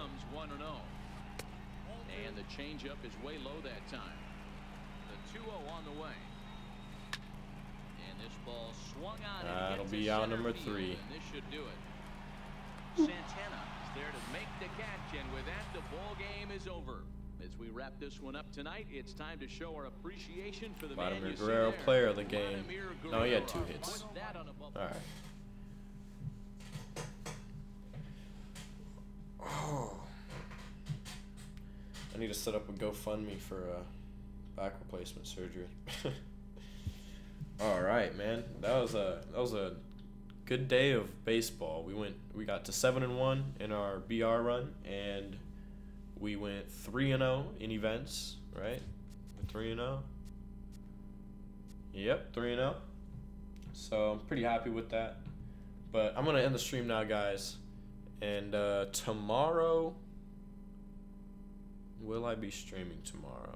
And the changeup is way low that time. The two oh on the way. And this ball swung on. That'll be out number three. And this should do it. Santana is there to make the catch, and with that, the ball game is over. As we wrap this one up tonight, it's time to show our appreciation for the Vladimir man you Guerrero, see there. player of the game. No, he had two hits. All right. Oh. I need to set up a GoFundMe for uh, back replacement surgery. All right, man. That was a that was a good day of baseball. We went we got to seven and one in our B R run, and we went three and zero in events. Right, three and zero. Yep, three and zero. So I'm pretty happy with that. But I'm gonna end the stream now, guys. And uh, tomorrow, will I be streaming tomorrow?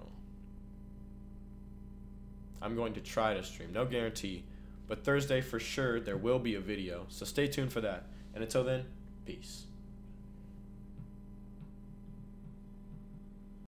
I'm going to try to stream, no guarantee. But Thursday for sure, there will be a video. So stay tuned for that. And until then, peace.